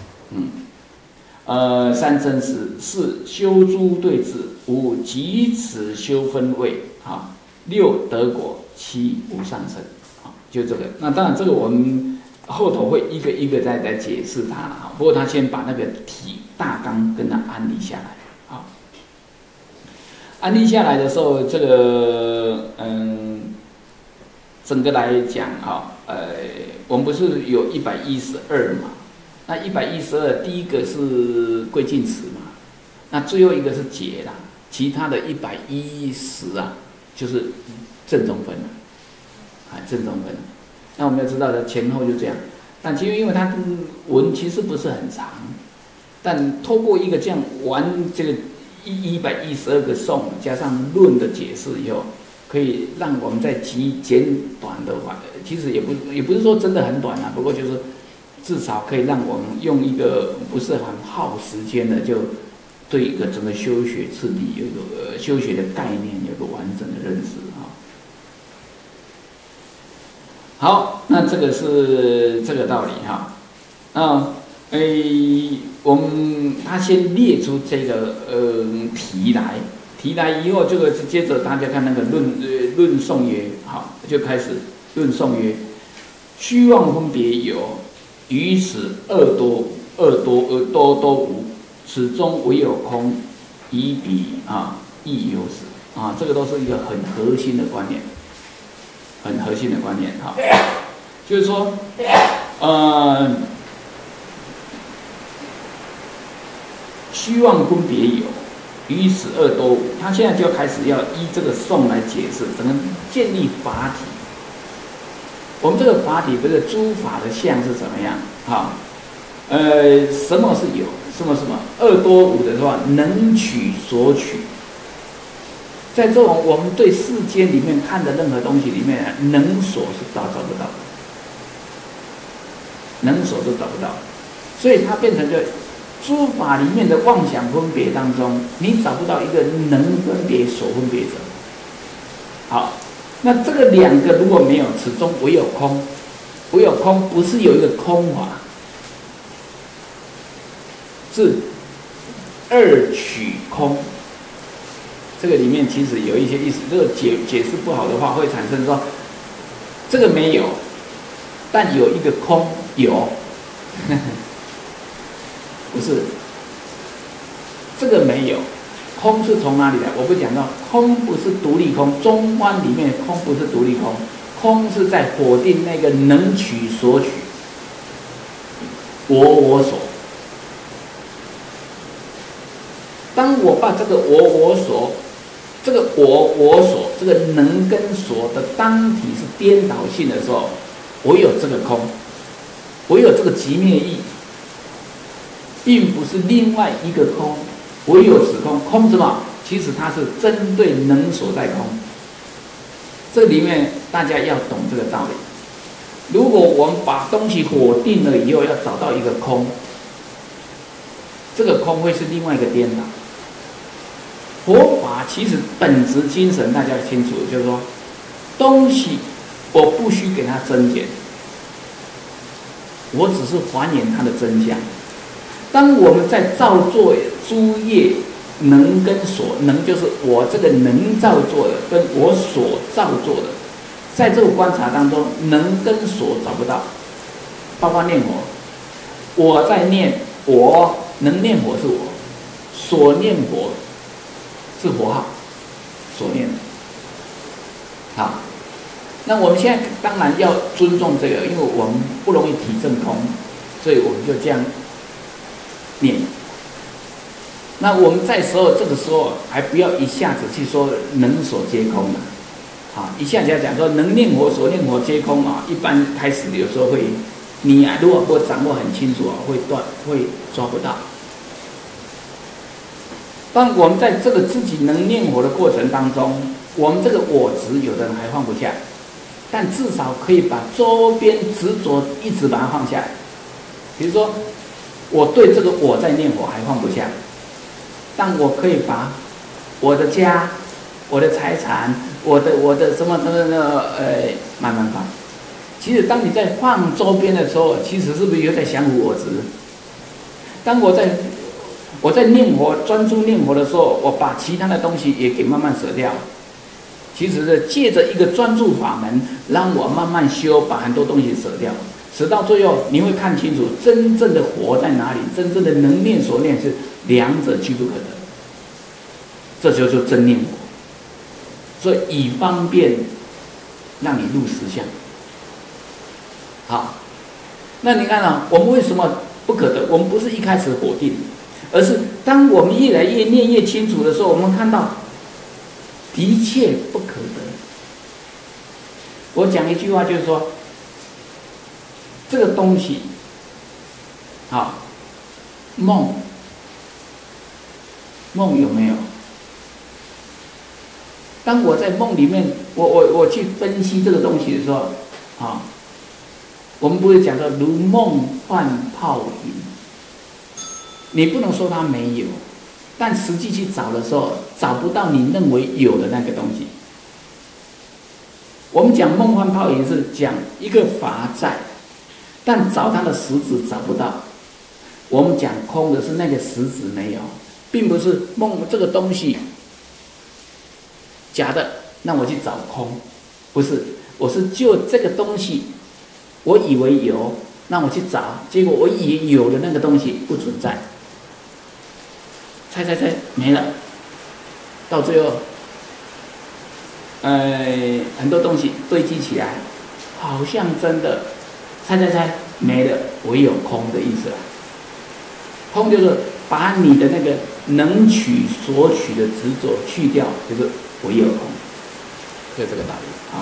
三真实：四修诸对治，五即此修分位，六得果，七无上乘。 就这个。那当然这个我们后头会一个一个再解释它了。不过他先把那个大纲跟他安利下来啊。安利下来的时候，这个整个来讲啊，我们不是有112嘛？那112第一个是贵净词嘛，那最后一个是解啦，其他的110啊，就是正中分了，正中分。那我们要知道的前后就这样。但其实因为它文其实不是很长，但透过一个这样这个112个颂加上论的解释以后，可以让我们在简短的话，其实也不是说真的很短啊，不过就是至少可以让我们用一个不是很耗时间的，就对一个整个修学次第有一个修学的概念有一个完整的认识啊。好，那这个是这个道理哈。那他先列出这个题来以后，这个接着大家看那个论颂曰，好，就开始论颂曰：虚妄分别有，于此恶多无，此中唯有空，以彼亦有死啊。这个都是一个很核心的观念，很核心的观念哈。就是说，虚妄分别有，于此恶多无。他现在就开始要依这个颂来解释，怎么建立法体。我们这个法体，这个诸法的相是怎么样？哈，什么是有？什么恶多无的话，能取所取。在这种我们对世间里面看的任何东西里面，能所是找不到的，能所都找不到，所以它变成就诸法里面的妄想分别当中，你找不到一个能分别所分别者。好，那这个两个如果没有，此中唯有空，唯有空不是有一个空法，是二取空。这个里面其实有一些意思，这个解释不好的话，会产生说这个没有，但有一个空有，不是，这个没有，空是从哪里来？我不讲到，空不是独立空，中观里面空不是独立空，空是在否定那个能取所取，我所。当我把这个我所，这个我所，这个能跟所的当体是颠倒性的时候，我有这个空，我有这个即灭义，并不是另外一个空，我有此空，空什么？其实它是针对能所在空。这里面大家要懂这个道理。如果我们把东西否定了以后，要找到一个空，这个空会是另外一个颠倒。佛法其实本质精神大家清楚，就是说，东西我不需给它增减，我只是还原它的真相。当我们在造作诸业能跟所，能就是我这个能造作的，跟我所造作的，在这个观察当中，能跟所找不到。包括念佛，我在念，我能念佛是我，所念佛是佛号，所念的。好，那我们现在当然要尊重这个，因为我们不容易体证空，所以我们就这样念。那我们这个时候还不要一下子去说能所皆空了，啊，一下子要讲说能念佛所念佛皆空啊，一般开始有时候会，你如果不掌握很清楚啊，会抓不到。当我们在这个自己能念佛的过程当中，我们这个我执有的人还放不下，但至少可以把周边执着一直把它放下来。比如说，我对这个我在念佛还放不下，但我可以把我的家、我的财产、我的什么慢慢放。其实当你在放周边的时候，其实是不是又在降伏我执？当我在念佛专注念佛的时候，我把其他的东西也给慢慢舍掉， 其实是借着一个专注法门，让我慢慢修，把很多东西舍掉，舍到最后，你会看清楚真正的活在哪里，真正的能念所念是两者俱不可得，这就是真念佛。所以以方便让你入实相。好，那你看啊，我们为什么不可得？我们不是一开始否定，而是当我们越来越念越清楚的时候，我们看到的确不可得。我讲一句话，就是说，这个东西，好，梦有没有？当我在梦里面，我去分析这个东西的时候，啊，我们不会讲说如梦幻泡影，你不能说它没有，但实际去找的时候，找不到你认为有的那个东西。我们讲梦幻泡影是讲一个法在，但找它的实质找不到。我们讲空的是那个实质没有，并不是梦这个东西假的，那我去找空，不是，我是就这个东西，我以为有，那我去找，结果我以为有的那个东西不存在，猜没了，到最后，很多东西堆积起来，好像真的，猜没了，唯有空的意思了。空就是把你的那个能取所取的执着去掉，就是唯有空，就这个道理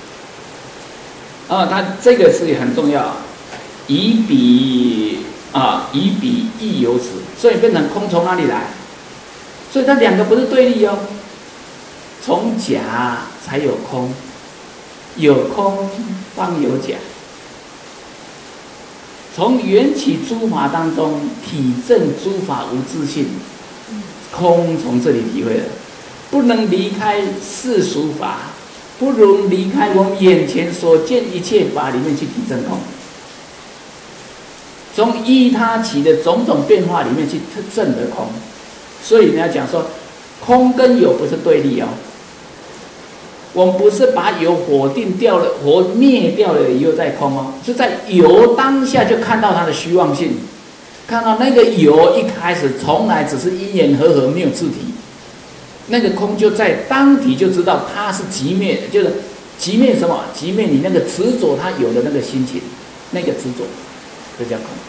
啊。它这个是很重要，以彼亦有此，所以变成空从哪里来？所以它两个不是对立哦，从假才有空，有空方有假。从缘起诸法当中体证诸法无自性，空从这里体会了，不能离开世俗法，不容离开我们眼前所见一切法里面去体证空，从依他起的种种变化里面去证得空。所以你要讲说，空跟有不是对立哦。我们不是把有火定掉了，火灭掉了以后再空哦，是在有当下就看到它的虚妄性，看到那个有一开始从来只是因缘和合，没有自体，那个空就在当体就知道它是寂灭，就是寂灭什么？寂灭你那个执着它有的那个心情，那个执着，这叫空。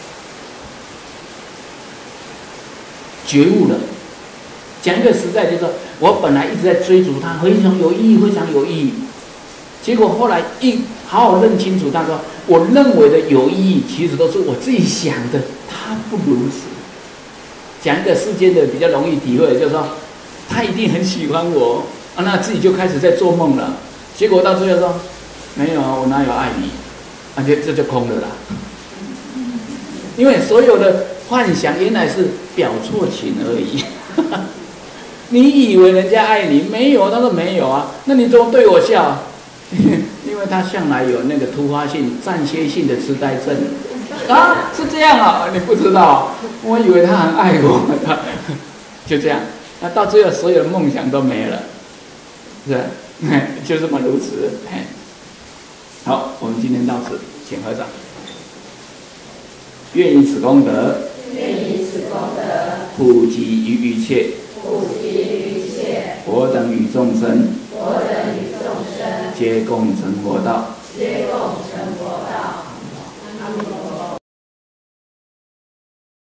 觉悟了。讲一个实在，就是说我本来一直在追逐它，非常有意义，非常有意义。结果后来一好好认清楚，他说我认为的有意义，其实都是我自己想的，它不如此。讲一个世间的比较容易体会，就是说他一定很喜欢我啊，那自己就开始在做梦了。结果到最后说没有啊，我哪有爱你？啊，这就空了啦。因为所有的幻想原来是表错情而已。你以为人家爱你，没有，他说没有啊，那你怎么对我笑？因为他向来有那个突发性、暂歇性的痴呆症啊，是这样啊，你不知道，我以为他很爱我，就这样，那到最后所有的梦想都没了，是吧？就这么如此。好，我们今天到此，请合掌。愿以此功德，普及于一切，我等与众生，皆共成佛道。